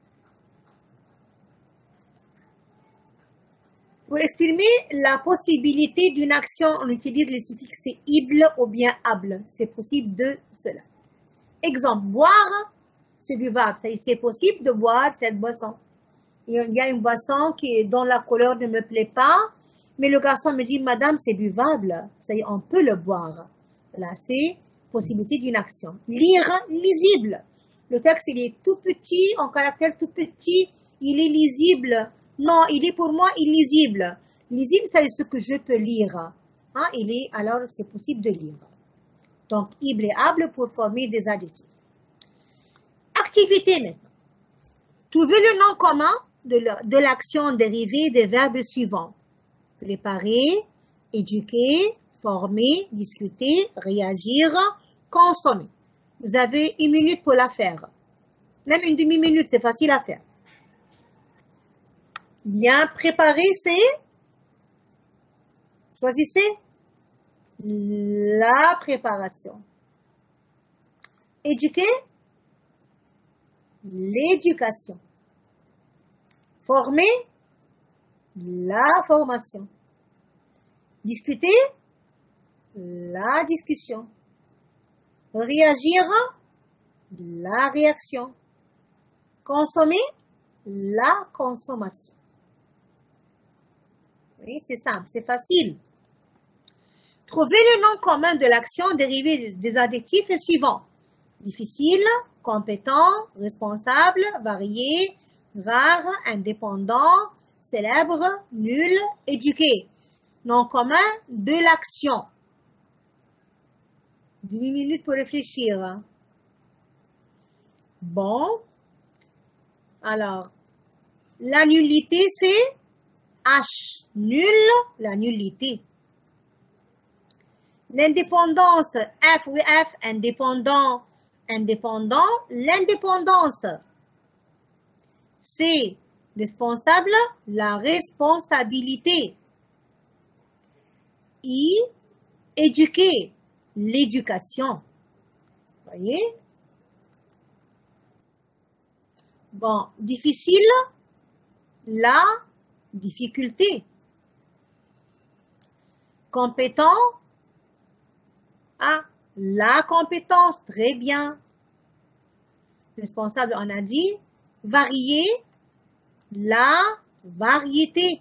Speaker 1: Pour exprimer la possibilité d'une action, on utilise les suffixes ible ou bien able. C'est possible de cela. Exemple, boire, c'est buvable. C'est possible de boire cette boisson. Il y a une boisson dont la couleur ne me plaît pas, mais le garçon me dit, madame, c'est buvable. Ça y est, on peut le boire. Là, c'est possibilité d'une action. Lire, lisible. Le texte, il est tout petit, en caractère tout petit, il est lisible. Non, il est pour moi illisible. Lisible, c'est ce que je peux lire. Hein, alors, c'est possible de lire. Donc, ible et able pour former des adjectifs. Activité maintenant. Trouvez le nom commun de l'action dérivée des verbes suivants. Préparer, éduquer, former, discuter, réagir, consommer. Vous avez 1 minute pour la faire. Même une demi-minute, c'est facile à faire. Bien préparer, c'est, choisissez, la préparation. Éduquer, l'éducation. Former, la formation. Discuter, la discussion. Réagir, la réaction. Consommer, la consommation. Oui, c'est simple, c'est facile. Trouvez le nom commun de l'action dérivée des adjectifs suivants. Difficile, compétent, responsable, varié, rare, indépendant, célèbre, nul, éduqué. Nom commun de l'action. 10 minutes pour réfléchir. Bon. Alors, la nullité, c'est H. Nul, la nullité. L'indépendance, F, oui, F, indépendant, indépendant, l'indépendance. C, responsable, la responsabilité. I, éduquer, l'éducation. Voyez? Bon, difficile, la difficulté. Compétent, ah, la compétence, très bien. Responsable, on a dit. Varié, la variété.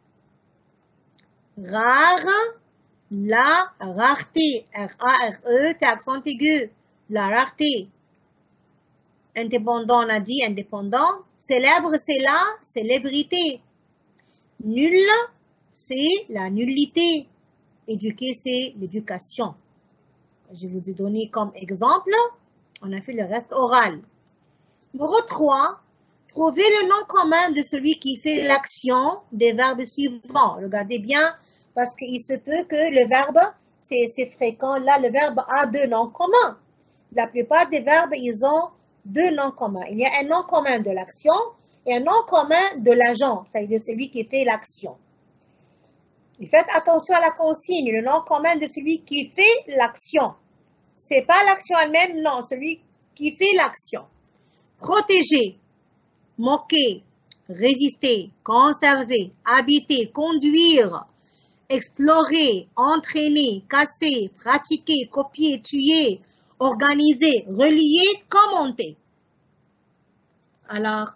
Speaker 1: Rare, la rareté. R-A-R-E, T accent aigu. La rareté. Indépendant, on a dit indépendant. Célèbre, c'est la célébrité. Nul, c'est la nullité. Éduquer, c'est l'éducation. Je vous ai donné comme exemple. On a fait le reste oral. Numéro 3. Trouvez le nom commun de celui qui fait l'action des verbes suivants. Regardez bien, parce qu'il se peut que le verbe, c'est fréquent. Là, le verbe a deux noms communs. La plupart des verbes, ils ont deux noms communs. Il y a un nom commun de l'action et un nom commun de l'agent, c'est-à-dire celui qui fait l'action. Et faites attention à la consigne, le nom commun de celui qui fait l'action. C'est pas l'action elle-même, non, celui qui fait l'action. Protéger, moquer, résister, conserver, habiter, conduire, explorer, entraîner, casser, pratiquer, copier, tuer, organiser, relier, commenter. Alors,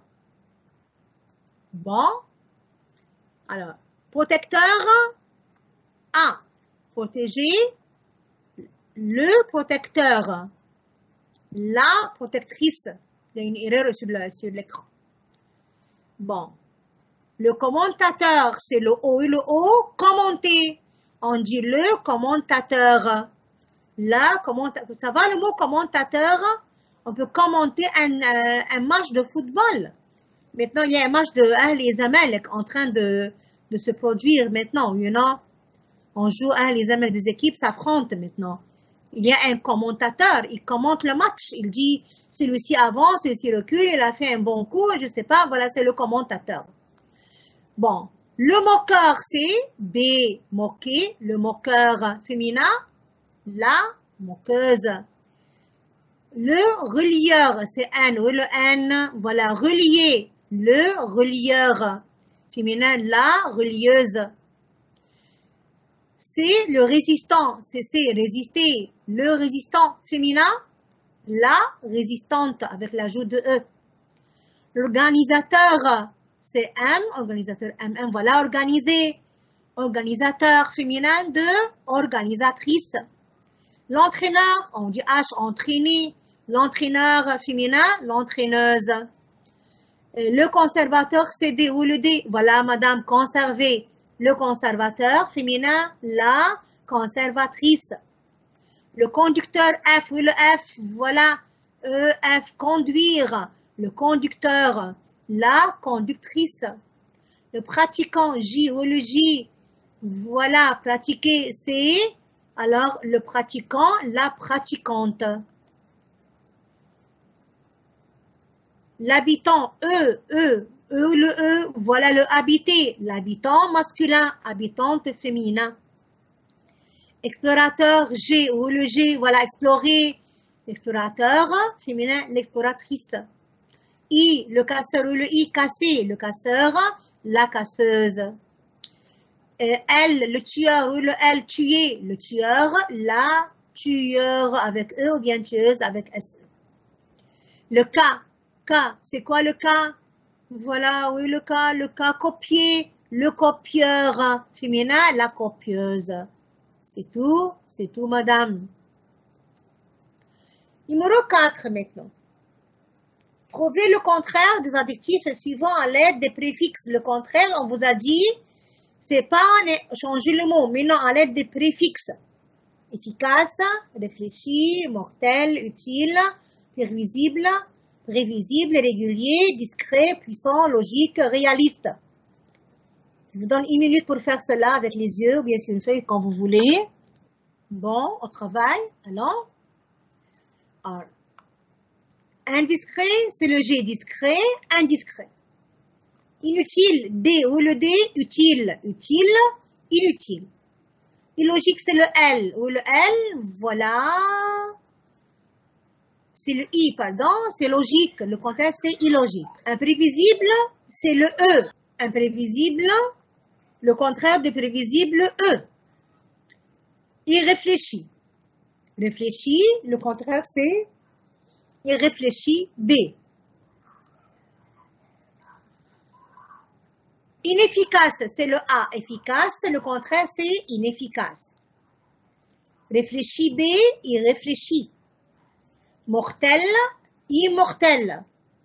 Speaker 1: bon, alors, protecteur, A, protéger, le protecteur, la protectrice. Il y a une erreur sur l'écran. Bon, le commentateur, c'est le O et le O, commenter. On dit le commentateur. La commentateur. Ça va le mot commentateur? On peut commenter un match de football. Maintenant, il y a un match de les Amalek en train de se produire maintenant. You know? On joue les Amalek, des équipes s'affrontent maintenant. Il y a un commentateur, il commente le match. Il dit, celui-ci avance, celui-ci recule, il a fait un bon coup, je sais pas, voilà, c'est le commentateur. Bon, le moqueur, c'est B, moquer, le moqueur féminin, la moqueuse. Le relieur, c'est N, ou le N, voilà, relier, le relieur féminin, la relieuse. C'est le résistant, c'est résister, le résistant féminin, la résistante avec l'ajout de E. L'organisateur, c'est M, organisateur MM, voilà, organiser. Organisateur féminin de organisatrice. L'entraîneur, on dit H, entraîner. L'entraîneur féminin, l'entraîneuse. Le conservateur, c'est D ou le D. Voilà, madame, conserver. Le conservateur féminin, la conservatrice. Le conducteur F ou le F, voilà, E, F, conduire. Le conducteur, la conductrice. Le pratiquant J ou le J, voilà, pratiquer, c'est, alors le pratiquant, la pratiquante. L'habitant E, le E, voilà le habiter, l'habitant masculin, habitante féminin. Explorateur G ou le G, voilà, explorer, l'explorateur féminin, l'exploratrice. I, le casseur ou le I, casser, le casseur, la casseuse. L, le tueur ou le L, tuer, le tueur, la tueur avec E ou bien tueuse avec SE. Le K, c'est quoi le K? Voilà, oui, le K, copier, le copieur féminin, la copieuse. C'est tout, madame. Numéro 4 maintenant. Trouvez le contraire des adjectifs suivants à l'aide des préfixes. Le contraire, on vous a dit, c'est pas changer le mot, mais non, à l'aide des préfixes. Efficace, réfléchi, mortel, utile, prévisible, régulier, discret, puissant, logique, réaliste. Je vous donne 1 minute pour faire cela avec les yeux ou bien sur une feuille quand vous voulez. Bon, on travaille. Alors, indiscret, c'est le G, discret, indiscret. Inutile, D ou le D, utile, inutile. Illogique, c'est le L ou le L, voilà. c'est le I, pardon, c'est logique. Le contraire, c'est illogique. Imprévisible, c'est le E. Imprévisible, le contraire de prévisible, E. Irréfléchi. Réfléchi, le contraire, c'est irréfléchi, B. Inefficace, c'est le A. Efficace, le contraire, c'est inefficace. Réfléchi, B, irréfléchi. Mortel, immortel.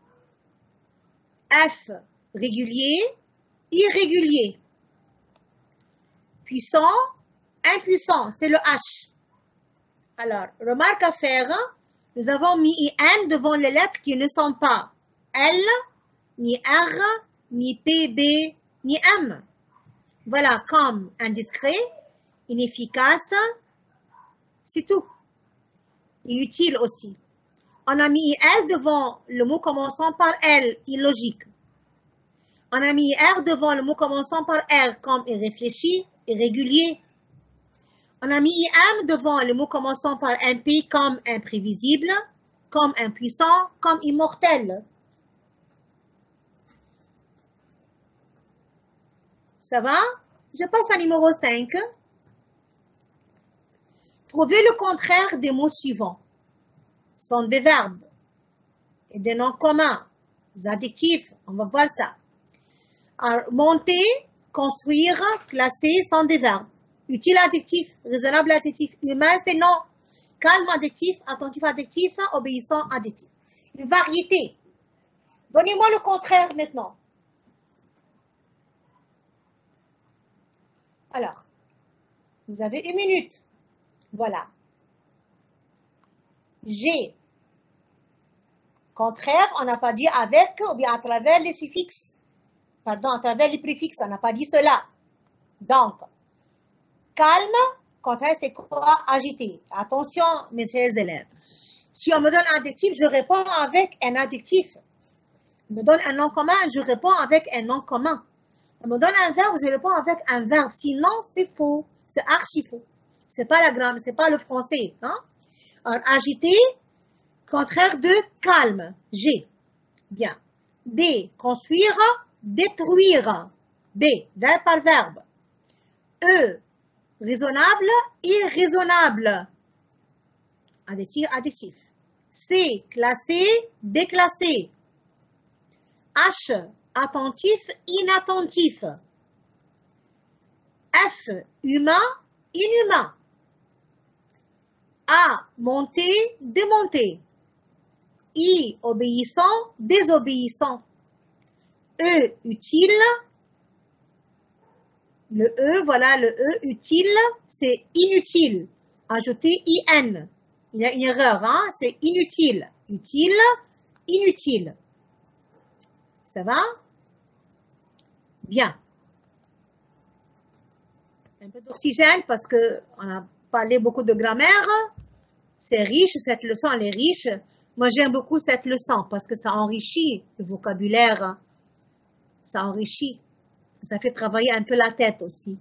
Speaker 1: F, régulier, irrégulier. Puissant, impuissant, c'est le H. Alors, remarque à faire, nous avons mis IN devant les lettres qui ne sont pas L, ni R, ni P, B, ni M. Voilà, comme indiscret, inefficace, c'est tout. Inutile aussi. On a mis L devant le mot commençant par L, illogique. On a mis R devant le mot commençant par R, comme irréfléchi, irrégulier. On a mis IM devant le mot commençant par MP, comme imprévisible, comme impuissant, comme immortel. Ça va? Je passe à numéro 5. Trouvez le contraire des mots suivants. Ce sont des verbes et des noms communs, des adjectifs. On va voir ça. Alors, monter, construire, classer sont des verbes. Utile adjectif, raisonnable adjectif, humain c'est non. Calme adjectif, attentif adjectif, obéissant adjectif. Une variété. Donnez-moi le contraire maintenant. Alors, vous avez 1 minute. Voilà. J'ai. Contraire, on n'a pas dit avec ou bien à travers les suffixes. Pardon, à travers les préfixes, on n'a pas dit cela. Donc, calme, contraire, c'est quoi? Agité. Attention, mes chers élèves. Si on me donne un adjectif, je réponds avec un adjectif. On me donne un nom commun, je réponds avec un nom commun. On me donne un verbe, je réponds avec un verbe. Sinon, c'est faux. C'est archi faux. C'est pas la grammaire, c'est pas le français. Hein? Alors, agité, contraire de calme. G. Bien. B. Construire, détruire. B. Verbe par verbe. E. Raisonnable, irraisonnable. Adjectif, adjectif. C. Classé, déclassé. H. Attentif, inattentif. F. Humain, inhumain. A. Monter, démonter. I. Obéissant, désobéissant. E. Utile. Le E, voilà le E, utile, c'est inutile. Ajoutez IN. Il y a une erreur, hein? C'est inutile. Utile, inutile. Ça va? Bien. Un peu d'oxygène parce qu'on a parlé beaucoup de grammaire. C'est riche, cette leçon, elle est riche. Moi, j'aime beaucoup cette leçon parce que ça enrichit le vocabulaire. Ça enrichit. Ça fait travailler un peu la tête aussi.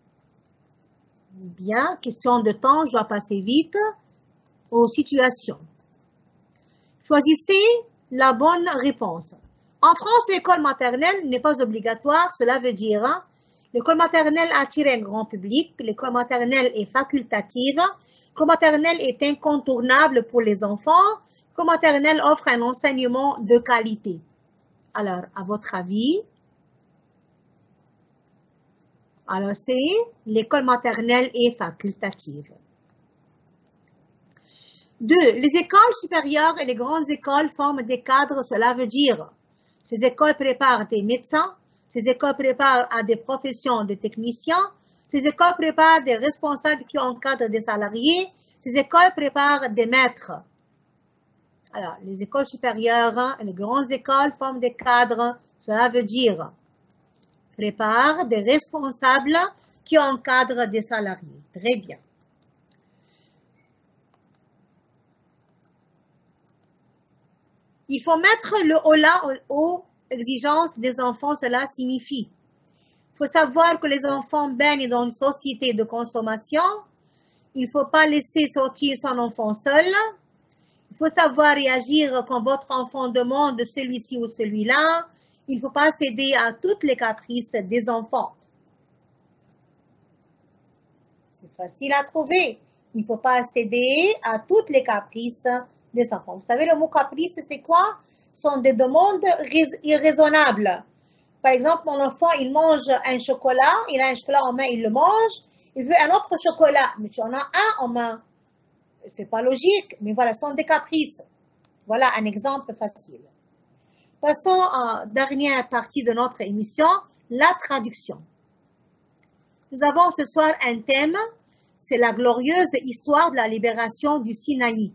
Speaker 1: Bien, question de temps, je dois passer vite aux situations. Choisissez la bonne réponse. En France, l'école maternelle n'est pas obligatoire, cela veut dire l'école maternelle attire un grand public, l'école maternelle est facultative, l'école maternelle est incontournable pour les enfants, l'école maternelle offre un enseignement de qualité. Alors, à votre avis? Alors, c'est l'école maternelle est facultative. 2. Les écoles supérieures et les grandes écoles forment des cadres, cela veut dire ces écoles préparent des médecins, ces écoles préparent à des professions de techniciens, ces écoles préparent des responsables qui encadrent des salariés, ces écoles préparent des maîtres. Alors, les écoles supérieures et les grandes écoles forment des cadres, cela veut dire prépare des responsables qui encadrent des salariés. Très bien. Il faut mettre le holà aux exigences des enfants, cela signifie. Il faut savoir que les enfants baignent dans une société de consommation. Il ne faut pas laisser sortir son enfant seul. Il Il faut savoir réagir quand votre enfant demande celui-ci ou celui-là. Il ne faut pas céder à toutes les caprices des enfants. C'est facile à trouver. Il ne faut pas céder à toutes les caprices des enfants. Vous savez, le mot caprice, c'est quoi? Ce sont des demandes irraisonnables. Par exemple, mon enfant, il mange un chocolat, il a un chocolat en main, il le mange. Il veut un autre chocolat, mais tu en as un en main. C'est pas logique, mais voilà, ce sont des caprices. Voilà un exemple facile. Passons à la dernière partie de notre émission, la traduction. Nous avons ce soir un thème, c'est la glorieuse histoire de la libération du Sinaï.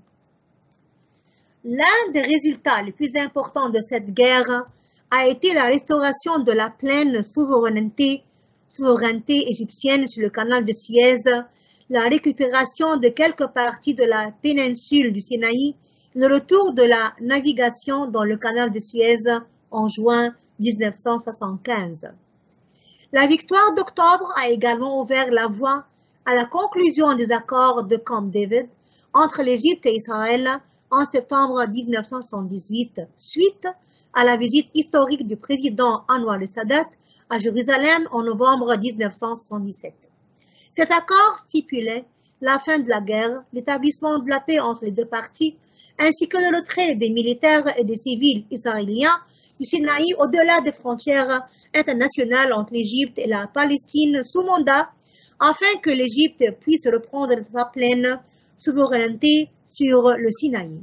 Speaker 1: L'un des résultats les plus importants de cette guerre a été la restauration de la pleine souveraineté égyptienne sur le canal de Suez, la récupération de quelques parties de la péninsule du Sinaï, le retour de la navigation dans le canal de Suez en juin 1975. La victoire d'octobre a également ouvert la voie à la conclusion des accords de Camp David entre l'Égypte et Israël en septembre 1978, suite à la visite historique du président Anwar el-Sadat à Jérusalem en novembre 1977. Cet accord stipulait la fin de la guerre, l'établissement de la paix entre les deux parties, ainsi que le retrait des militaires et des civils israéliens du Sinaï au-delà des frontières internationales entre l'Égypte et la Palestine sous mandat, afin que l'Égypte puisse reprendre sa pleine souveraineté sur le Sinaï.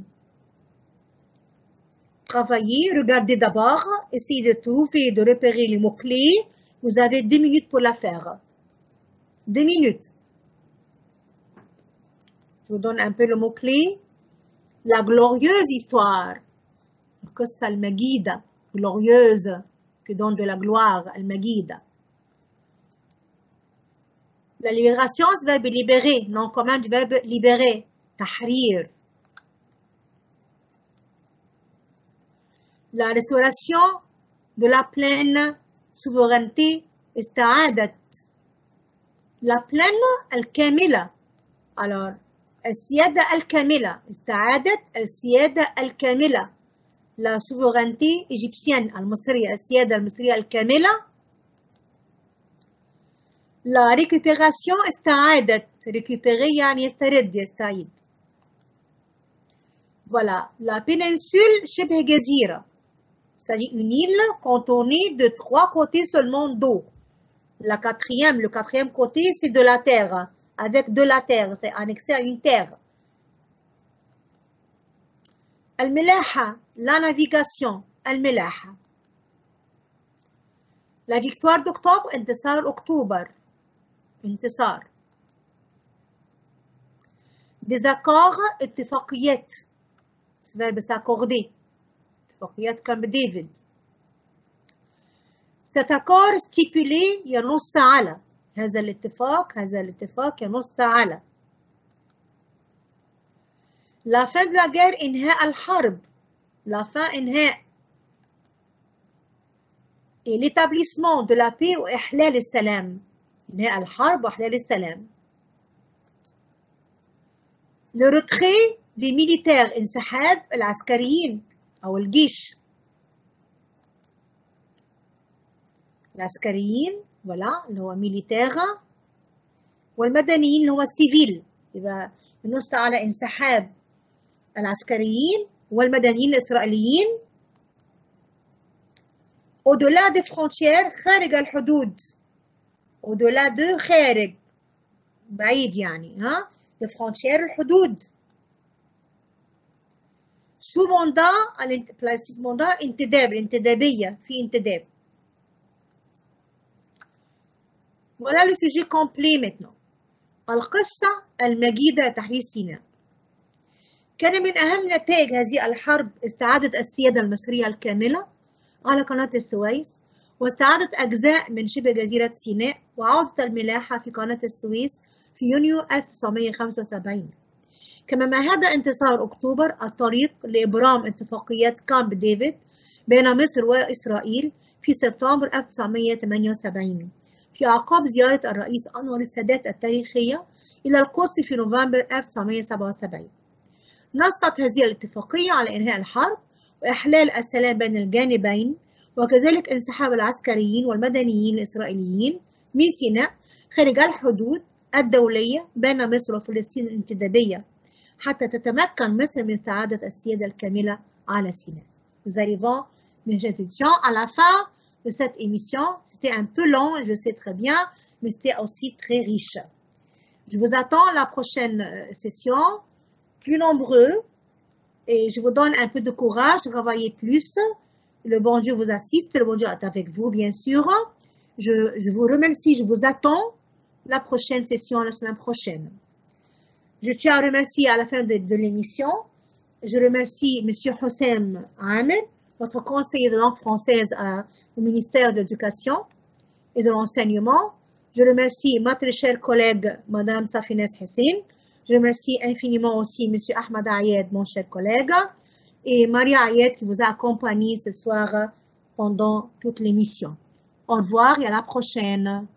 Speaker 1: Travaillez, regardez d'abord, essayez de trouver et de repérer les mots-clés. Vous avez 2 minutes pour la faire. 2 minutes. Je vous donne un peu le mot-clé. La glorieuse histoire. Qissa al-Magida, glorieuse, qui donne de la gloire, al-Magida. La libération, c'est le verbe libérer, non commun du verbe libérer, tahrir. La restauration de la pleine souveraineté, ista'adat. La pleine, al-kamila. Alors, السيادة الكاملة استعادت السيادة الكاملة la souveraineté égyptienne المصرية السيادة المصرية الكاملة la récupération استعادت récupérer يعني يسترد يستعيد voilà la péninsule شبه جزيرة il s'agit d'une île contournée de 3 côtés seulement d'eau le quatrième côté c'est de la terre avec de la terre, c'est annexé à une terre. Al-Milaha, la navigation, Al-Milaha. La victoire d'octobre, Intisar Octobre. Intisar. Des accords, Ittifaqiyat. C'est le verbe s'accorder. Ittifaqiyat comme David. Cet accord stipulé, ينص على هذا الاتفاق ينص على la fin de la guerre إنهاء الحرب la fin إنهاء et l'établissement de la paix وإحلال السلام إنهاء الحرب وإحلال السلام le retrait des militaires انسحاب العسكريين أو الجيش العسكريين voilà اللي هو militaire والمدنيين اللي هو civil يبقى نص على انسحاب العسكريين والمدنيين الإسرائيليين au-delà des frontières خارج الحدود au-delà de خارج بعيد يعني ها des frontières الحدود sous mandat انتداب الانتدابية في انتداب Voilà le sujet complet maintenant. القصة المجيدة تحرير سيناء. كان من أهم نتائج هذه الحرب استعادة السيادة المصرية الكاملة على قناة السويس واستعادة أجزاء من شبه جزيرة سيناء وعودة الملاحة في قناة السويس في يونيو 1975. كما مهد انتصار أكتوبر الطريق لإبرام اتفاقيات كامب ديفيد بين مصر وإسرائيل في سبتمبر 1978 في أعقاب زيارة الرئيس أنور السادات التاريخية إلى القدس في نوفمبر 1977. نصت هذه الاتفاقية على إنهاء الحرب وإحلال السلام بين الجانبين وكذلك انسحاب العسكريين والمدنيين الإسرائيليين من سيناء خارج الحدود الدولية بين مصر وفلسطين الامتدادية حتى تتمكن مصر من استعادة السيادة الكاملة على سيناء. Nous arrivons, mes chers étudiants, à la fin de cette émission. C'était un peu long, je sais très bien, mais c'était aussi très riche. Je vous attends la prochaine session, plus nombreux, et je vous donne un peu de courage de travailler plus. Le bon Dieu vous assiste, le bon Dieu est avec vous, bien sûr. Je vous remercie, je vous attends la prochaine session la semaine prochaine. Je tiens à remercier à la fin de l'émission, je remercie M. Hossein Ahmed, votre conseiller de langue française au ministère de l'Éducation et de l'Enseignement. Je remercie ma très chère collègue, Mme Safines Hussein. Je remercie infiniment aussi M. Ahmed Ayed, mon cher collègue, et Maria Ayed qui vous a accompagné ce soir pendant toute l'émission. Au revoir et à la prochaine.